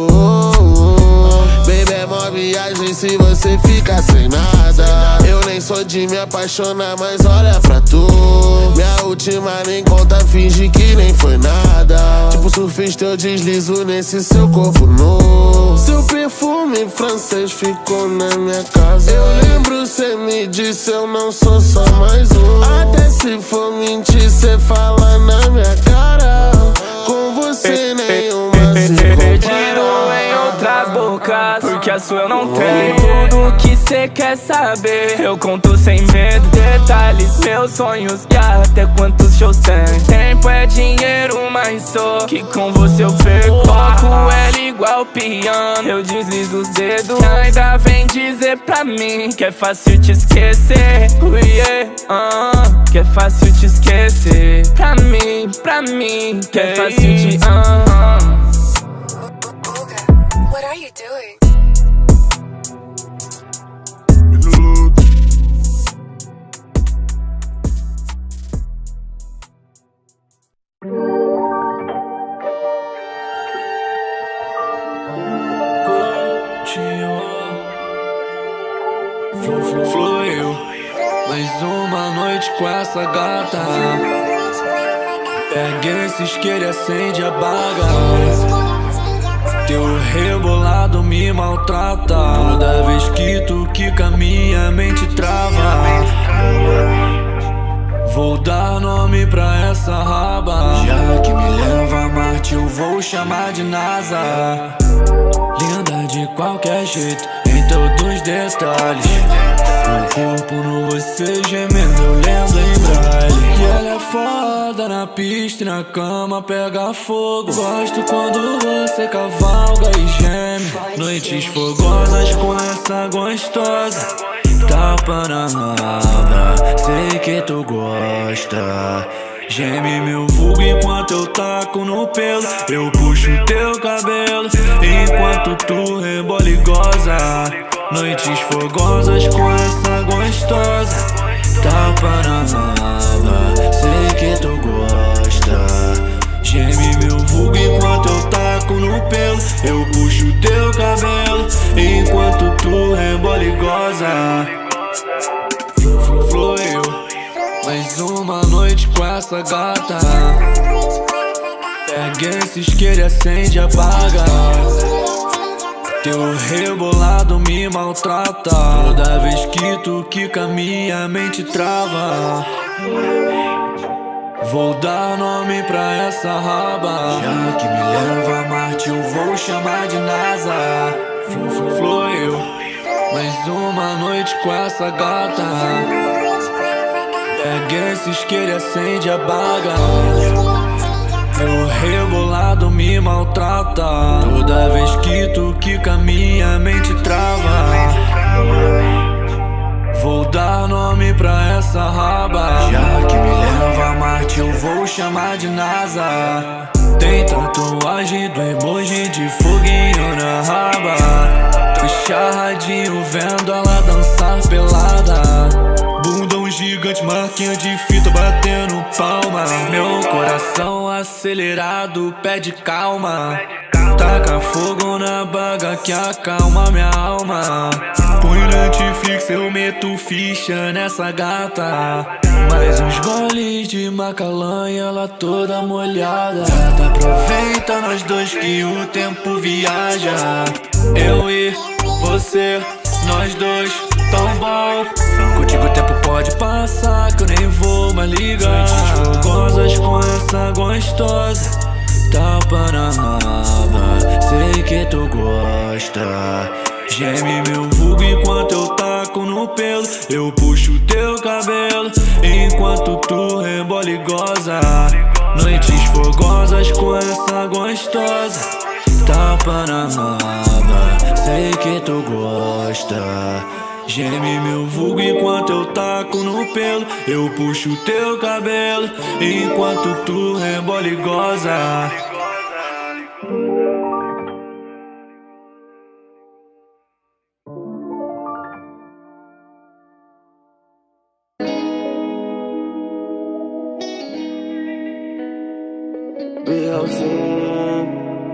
Baby, é mó viagem se você fica sem nada. Eu nem sou de me apaixonar, mas olha pra tu. Minha última nem conta, finge que nem foi nada. Tipo surfista eu deslizo nesse seu corpo nu. Seu perfume francês ficou na minha casa. Eu lembro, cê me disse, eu não sou só mais um. Até se for mentir, cê fala na minha cara. Com você nenhuma se compara. Em outras bocas, porque a sua eu não tenho. Tudo que cê quer saber, eu conto sem medo. Detalhes, meus sonhos e até quantos shows tem. Tempo é dinheiro, mas só que com você eu perco. Toco L igual piano, eu deslizo os dedos. Ainda vem dizer pra mim que é fácil te esquecer. uh, yeah, uh, que é fácil te esquecer. Pra mim, pra mim, que é fácil te... Uh, What are you doing? Fluiu mais uma noite com essa gata. Pega esse isqueiro e acende a baga. Teu rebolado me maltrata. Toda vez que tu quica, minha mente trava. Vou dar nome pra essa raba. Já que me leva a Marte, eu vou chamar de NASA. Linda de qualquer jeito, em todos os detalhes. O corpo no você gemendo, eu lendo em braille. Que ela é foda na pista e na cama pega fogo. Gosto quando você cavalga e geme. Noites fogosas com essa gostosa. Tapa na raba, sei que tu gosta. Geme meu vulgo enquanto eu taco no pelo. Eu puxo teu cabelo enquanto tu rebola e goza. Noites fogosas com essa gostosa. Tapa na raba, sei que tu gosta. Geme meu vulgo enquanto eu taco no pelo. Eu puxo teu cabelo enquanto tu rebola e goza. Fluiu mais uma noite com essa gata. Pega esse isqueiro e acende e apaga. Teu rebolado me maltrata. Toda vez que tu quica, minha mente trava. Vou dar nome pra essa raba. Já que me leva a Marte, eu vou chamar de NASA. Fluiu mais uma noite com essa gata. Pega esse isqueiro e acende a baga. Meu rebolado me maltrata. Toda vez que tu quica, minha mente trava. Vou dar nome pra essa raba. Já que me leva a Marte, eu vou chamar de NASA. Tem tatuagem do emoji de foguinho na raba. Tô charradinho vendo ela dançar pelada. Bundão gigante, marquinha de fita batendo palma. Meu coração acelerado pede calma. Taca fogo na baga que acalma minha alma. Põe Netflix, eu meto ficha nessa gata. Mais uns goles de Macalã e ela toda molhada. Aproveita nós dois que o tempo viaja. Eu e você, nós dois, tão bom. Contigo o tempo pode passar que eu nem vou mais ligar. Noites fogosas com essa gostosa. Tapa na raba, sei que tu gosta. Geme meu vulgo enquanto eu taco no pelo. Eu puxo teu cabelo enquanto tu rebola e goza. Noites fogosas com essa gostosa. Tapa na raba, sei que tu gosta. Geme meu vulgo enquanto eu taco no pelo. Eu puxo teu cabelo enquanto tu rebola e goza. Bielzinho,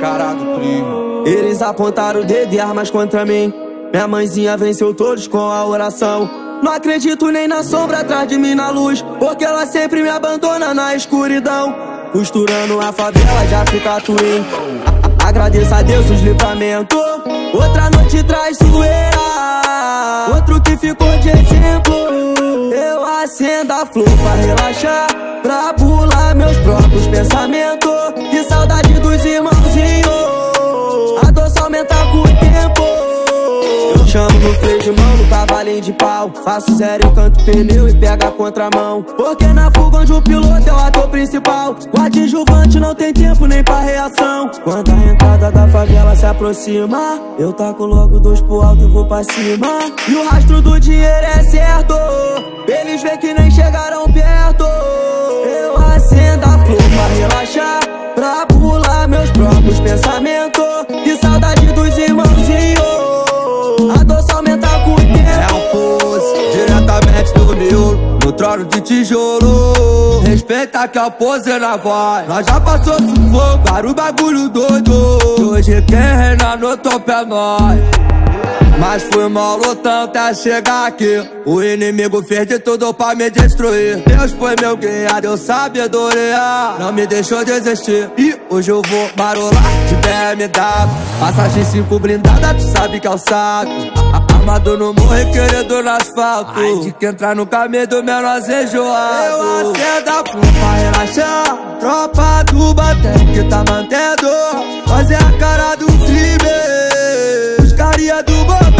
cara do primo. Eles apontaram o dedo e armas contra mim. Minha mãezinha venceu todos com a oração. Não acredito nem na sombra atrás de mim na luz, porque ela sempre me abandona na escuridão. Costurando a favela já fica twin. Agradeço a Deus os livramentos. Outra noite traiçoeira, outro que ficou de exemplo. Eu acendo a flor pra relaxar, pra pular meus próprios pensamentos. Que saudade dos irmãozinhos, a dor só aumenta com o tempo. Eu chamo no freio de mão, no cavalinho de pau. Faço zero, eu canto pneu e pega a contramão. Porque na fuga onde o piloto é o ator principal, o adjuvante não tem tempo nem pra reação. Quando a entrada da favela se aproxima, eu taco logo dois pro alto e vou pra cima. E o rastro do dinheiro é certo, eles veem que nem chegaram perto. Eu acendo a flor pra relaxar, pra pular meus próprios pensamentos. Que saudade dos irmãozinhos, a dor só aumenta com o tempo. É um pose, diretamente do miolo, no trono de tijolo. Respeita que a pose na voz, nós já passou sufoco, vários bagulho doido. Hoje quem reina no topo é nós. Mas fui mal lutando até chegar aqui. O inimigo fez de tudo pra me destruir. Deus foi meu guia, deu sabedoria, não me deixou desistir. E hoje eu vou marolar de B M W, passagem cinco blindada, tu sabe que é o saco. Armado no morro e querido no asfalto. Ai, de que entrar no caminho do menor enjoado. Eu acendo a flor pra relaxar, tropa do bater que tá mantendo. Fazer a cara do crime, os carinha do momento.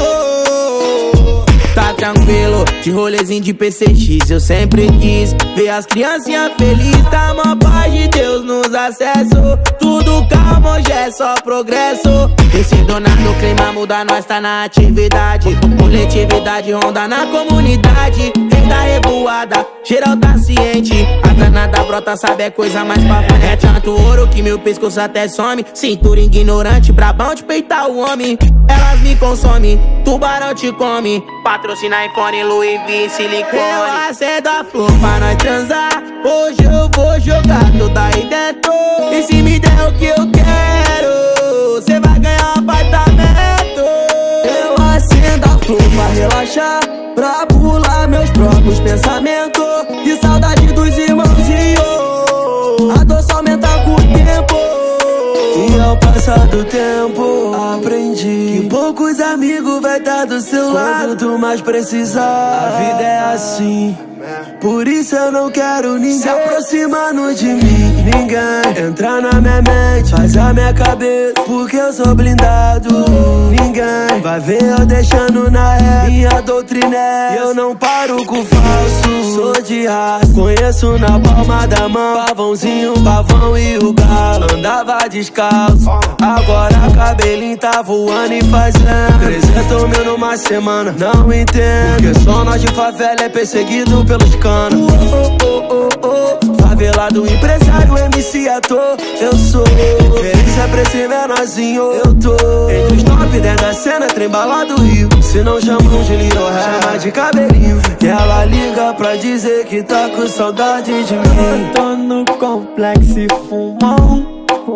Tá tranquilo, de rolezinho de P C X eu sempre quis ver as criancinhas felizes. Tá mó paz de Deus nos acessos, tudo calmo, hoje é só progresso. Esse donado clima muda, nós tá na atividade. Coletividade ronda na comunidade. Rei da revoada, geral tá ciente. A granada brota, sabe, é coisa mais pra frente. É tanto ouro que meu pescoço até some. Cintura ignorante, brabão de peitar o homem. Elas me consomem, tubarão te come. Patrocina iPhone, Louis V, silicone. Eu acendo a flor pra nós transar. Hoje eu vou jogar toda aí dentro. E se me der o que eu quero, cê vai ganhar um apartamento. Eu acendo a flor pra relaxar, pra pular meus próprios pensamentos. Que saudade dos irmãozinhos, a dor só aumenta com o tempo. E ao passar do tempo, aprendi que poucos amigos vai estar do seu lado quando tu mais precisar. A vida é assim, por isso eu não quero ninguém se aproximando de mim. Ninguém entrar na minha mente, faz a minha cabeça, porque eu sou blindado. Ninguém vai ver eu deixando na ré, minha doutrina é, eu não paro com falso. Sou de raça, conheço na palma da mão. Pavãozinho, pavão e o galo andava descalço. Agora cabelinho tá voando e fazendo trezentos mil numa semana. Não entendo, porque só nós de favela é perseguido pelos canos. Oh, oh, oh, oh. Favelado, empresário, M C, ator. Eu sou referência pra esse menorzinho. Eu tô entre os top dentro da cena, trem balado Rio. Se não chamam de Liro, chama de cabelinho. E ela liga pra dizer que tá com saudade de mim. Eu tô no complexo e fumão,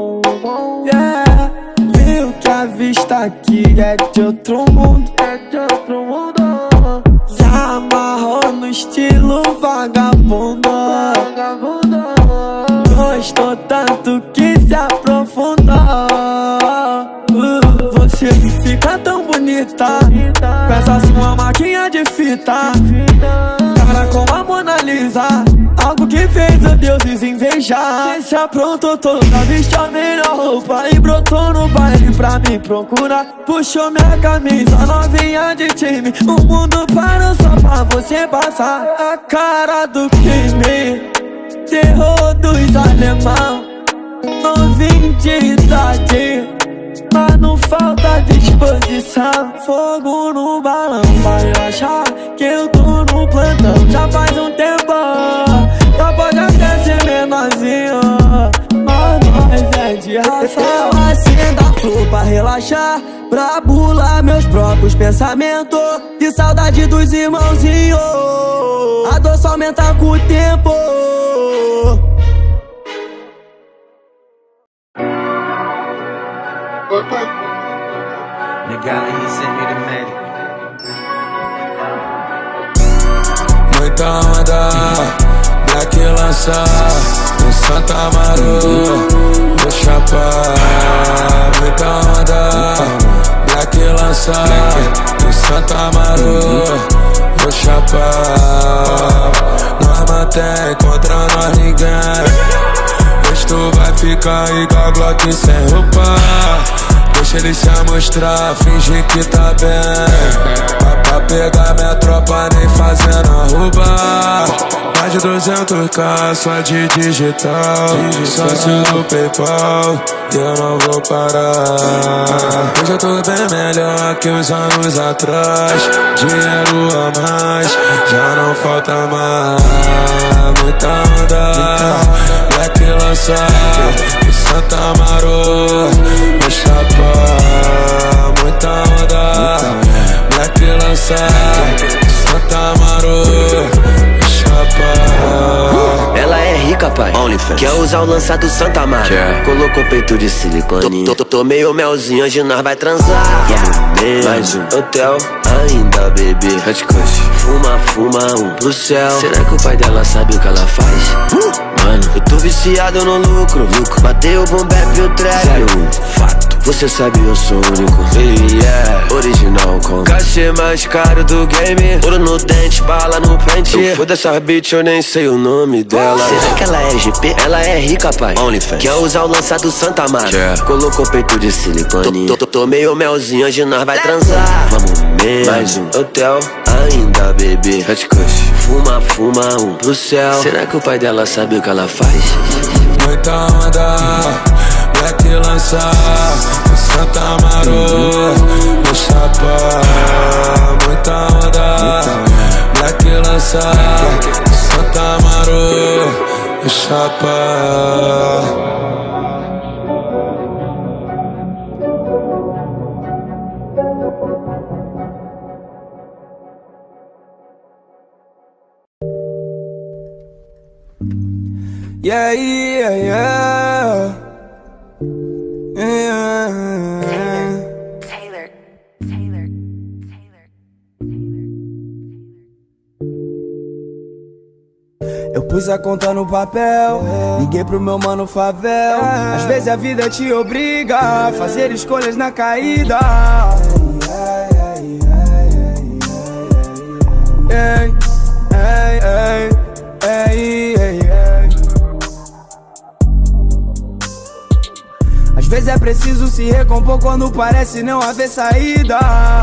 yeah. Viu que a vista aqui é de outro mundo, é de outro mundo. Se amarrou no estilo vagabundo, vagabundo. Gostou tanto que se aprofundou. uh, Você fica tão bonita com essa sua maquinha de fita, cara como a Mona Lisa, algo que fez os deuses invejar. Cê se aprontou toda, vestiu a melhor roupa e brotou no baile pra me procurar. Puxou minha camisa, novinha de time, o mundo parou só pra você passar. A cara do crime, terror dos alemão, novinho de idade, mas não falta disposição. Fogo no balão, vai achar que eu tô no plantão já faz um tempo. Não pode até ser menorzinho, mas nós é de raça. Eu acendo a flor pra relaxar, pra pular meus próprios pensamentos. Que saudade dos irmãozinhos, a dor só aumenta com o tempo. Nigga, he sent me the medic. Muita onda, Black lança em Santa Amaro, vou chapar. Muita onda, Black lança em Santa Amaro, vou chapar. Nós mantém contra nós ninguém. Hoje tu vai ficar igual Glock sem roupa. Deixa ele se amostrar, fingir que tá bem. Pra, pra pegar minha tropa, nem fazendo arroba. Mais de duzentos k só de digital. Sócio do PayPal, e eu não vou parar. Hoje eu tô bem melhor que os anos atrás. Dinheiro a mais, já não falta mais. Muita onda, Black lança em Santa Amaro, vou chapar. Muita onda, Black lança em Santa Amaro, vou chapar. Ela é rica, pai, OnlyFans. Quer usar o lançado Santa Amaro, yeah. Colocou peito de silicone. Tô, tô, tomei o melzinho, hoje nós vai transar. Yeah. Mais um hotel, ainda bebê. Fuma, fuma, um pro céu. Será que o pai dela sabe o que ela faz? Uh! Mano, eu tô viciado no lucro, lucro. Bateu o boom bap e o trap. Um fato, você sabe eu sou único. Yeah, original com cachê mais caro do game. Ouro no dente, bala no pente. Foda essa bitch, eu nem sei o nome dela. Será que ela é G P? Ela é rica, pai, OnlyFans. Quer usar o lançado Santa Amaro, yeah. Colocou peito de silicone. Tô, tô, tomei o melzinho, hoje nós vai transar. Vamos mesmo. Mais um hotel, ainda bebê. Fuma, fuma, um pro céu. Será que o pai dela sabe o que ela faz? Muita onda, Black lança em Santa Amaro, vou chapar. Muita onda, Black lança em Santa Amaro, vou chapar. Yeah, yeah, yeah. Yeah. Taylor, Taylor, Taylor, Taylor. Eu pus a conta no papel, liguei pro meu mano Favel. Às vezes a vida te obriga a fazer escolhas na caída. Ei, ei, ei, ei, ei. Às vezes é preciso se recompor quando parece não haver saída.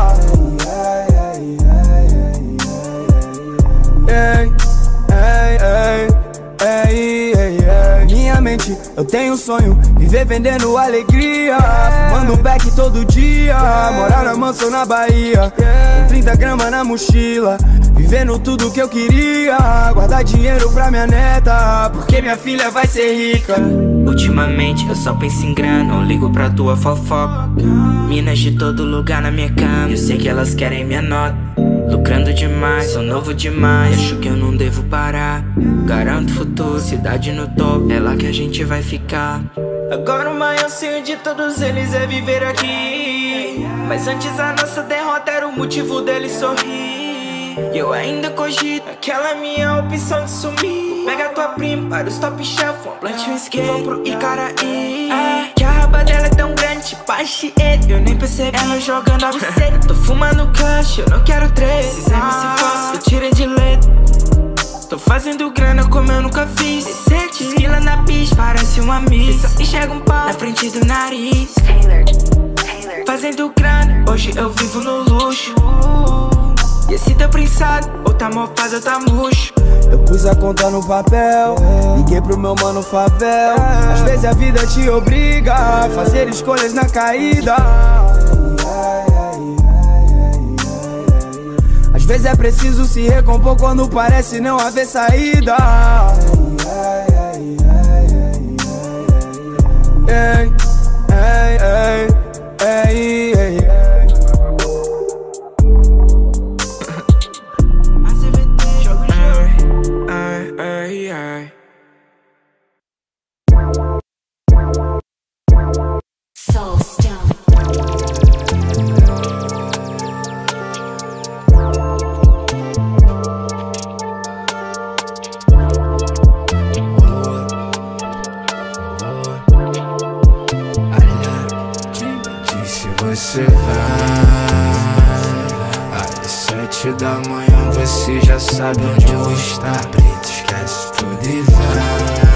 Ei, ei, ei, ei, ei, ei. Minha mente, eu tenho um sonho, viver vendendo alegria. Fumando back todo dia, morar na mansão na Bahia. Com trinta gramas na mochila, vivendo tudo que eu queria. Guardar dinheiro pra minha neta, porque minha filha vai ser rica. Ultimamente eu só penso em grana, não ligo pra tua fofoca. Minas de todo lugar na minha cama, eu sei que elas querem minha nota. Lucrando demais, sou novo demais, acho que eu não devo parar. Garanto futuro, cidade no topo, é lá que a gente vai ficar. Agora o maior sonho de todos eles é viver aqui, mas antes a nossa derrota era o motivo deles sorrir. E eu ainda cogito aquela minha opção de sumir. Pega tua prima para os top shelf, um plant e um skate, vão pro Icaraí. Ah, que a raba dela é tão grande, tipo a Chieta. Eu nem percebi ela jogando a buceta. Tô fumando cash, eu não quero três. Esses M C falsos, eu tirei de letra. Tô fazendo grana como eu nunca fiz. Sete esquila na pista, parece uma miss. Cê só enxerga um pau na frente do nariz. Taylor, Taylor. Fazendo grana, hoje eu vivo no luxo. E esse tá prensado, ou tá mofado ou tá murcho. Eu pus a conta no papel, liguei pro meu mano Favel. Às vezes a vida te obriga a fazer escolhas na caída. Às vezes é preciso se recompor quando parece não haver saída. Ei, ei, ei, ei, ei, ei. Soul Stone. Sete da manhã você já sabe onde eu vou estar. Preto, esquece tudo e vai.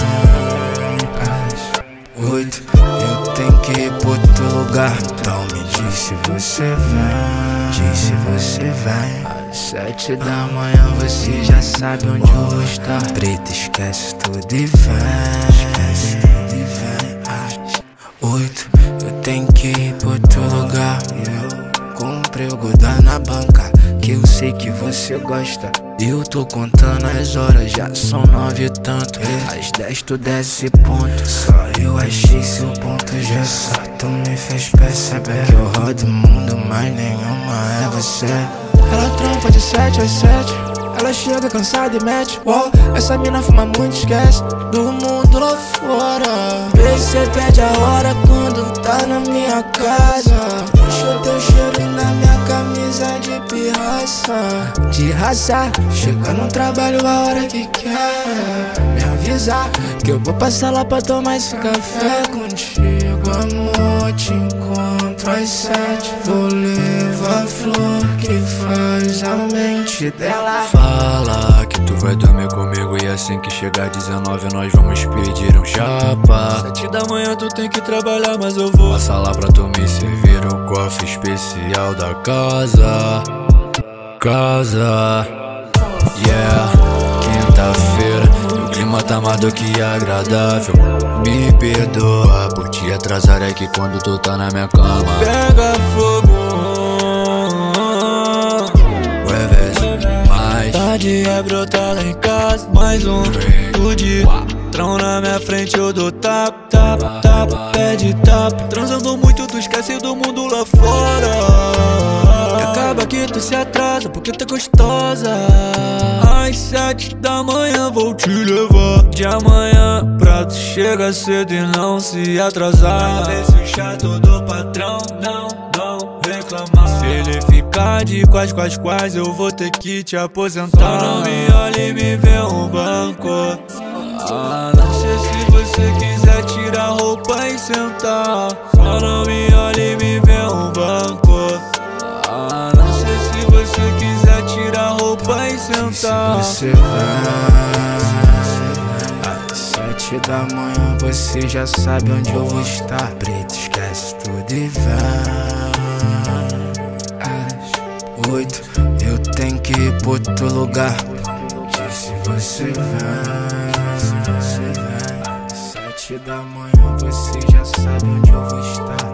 Às oito eu tenho que ir pro outro lugar. Então me diz se você vai. Diz se você vai. Às sete da manhã você já sabe onde eu vou estar. Preto, esquece tudo e vai. Esquece tudo e vai. Às oito eu tenho que ir pro outro lugar. Eu comprei o Godá na banca, que eu sei que você gosta. Eu tô contando as horas, já são nove e tanto. Às dez tu desce ponto. Só eu achei seu ponto G. Só tu me fez perceber que eu rodo o mundo, mas nenhuma é você. Ela trampa de sete às sete. Ela chega cansada e mete wow. Essa mina fuma muito, esquece do mundo lá fora. Vê se cê perde a hora quando tá na minha casa. Deixa teu cheiro na minha camisa de pirraça. De raça, chega no trabalho a hora que quer. Me avisar que eu vou passar lá pra tomar esse café contigo, amor. Te encontro às sete. Vou levar a flor que faz a mente dela. Fala que tu vai dormir comigo e assim que chegar dezenove nós vamos pedir um chapa. Sete da manhã tu tem que trabalhar, mas eu vou passar lá pra tu me servir o coffee especial da casa. Casa, yeah. Quinta-feira, o clima tá mais do que agradável. Me perdoa por te atrasar, é que quando tu tá na minha cama pega fogo. Tarde é brotar lá em casa. Mais um pude. Trão na minha frente eu dou tap, tap, tap, pede tap. Transando muito tu esquece do mundo lá fora. E acaba que tu se atrasa porque tá gostosa. Às sete da manhã vou te levar. De amanhã pra tu chega cedo e não se atrasar. Esse o chato do patrão não, não reclamar. Se ele ficar de quais, quais, quais, eu vou ter que te aposentar. Só não me olhe e me vê um banco. Ah, não sei se você quiser tirar a roupa e sentar. Só não me olhe e me vê um banco. Ah, não sei se você quiser tirar a roupa e sentar. Se você vai às sete da manhã você já sabe onde eu vou estar. Preto, esquece tudo e vai. Às oito eu tenho que ir pro outro lugar. Diz se você vai. Se você vai às sete da manhã você já sabe onde eu vou estar.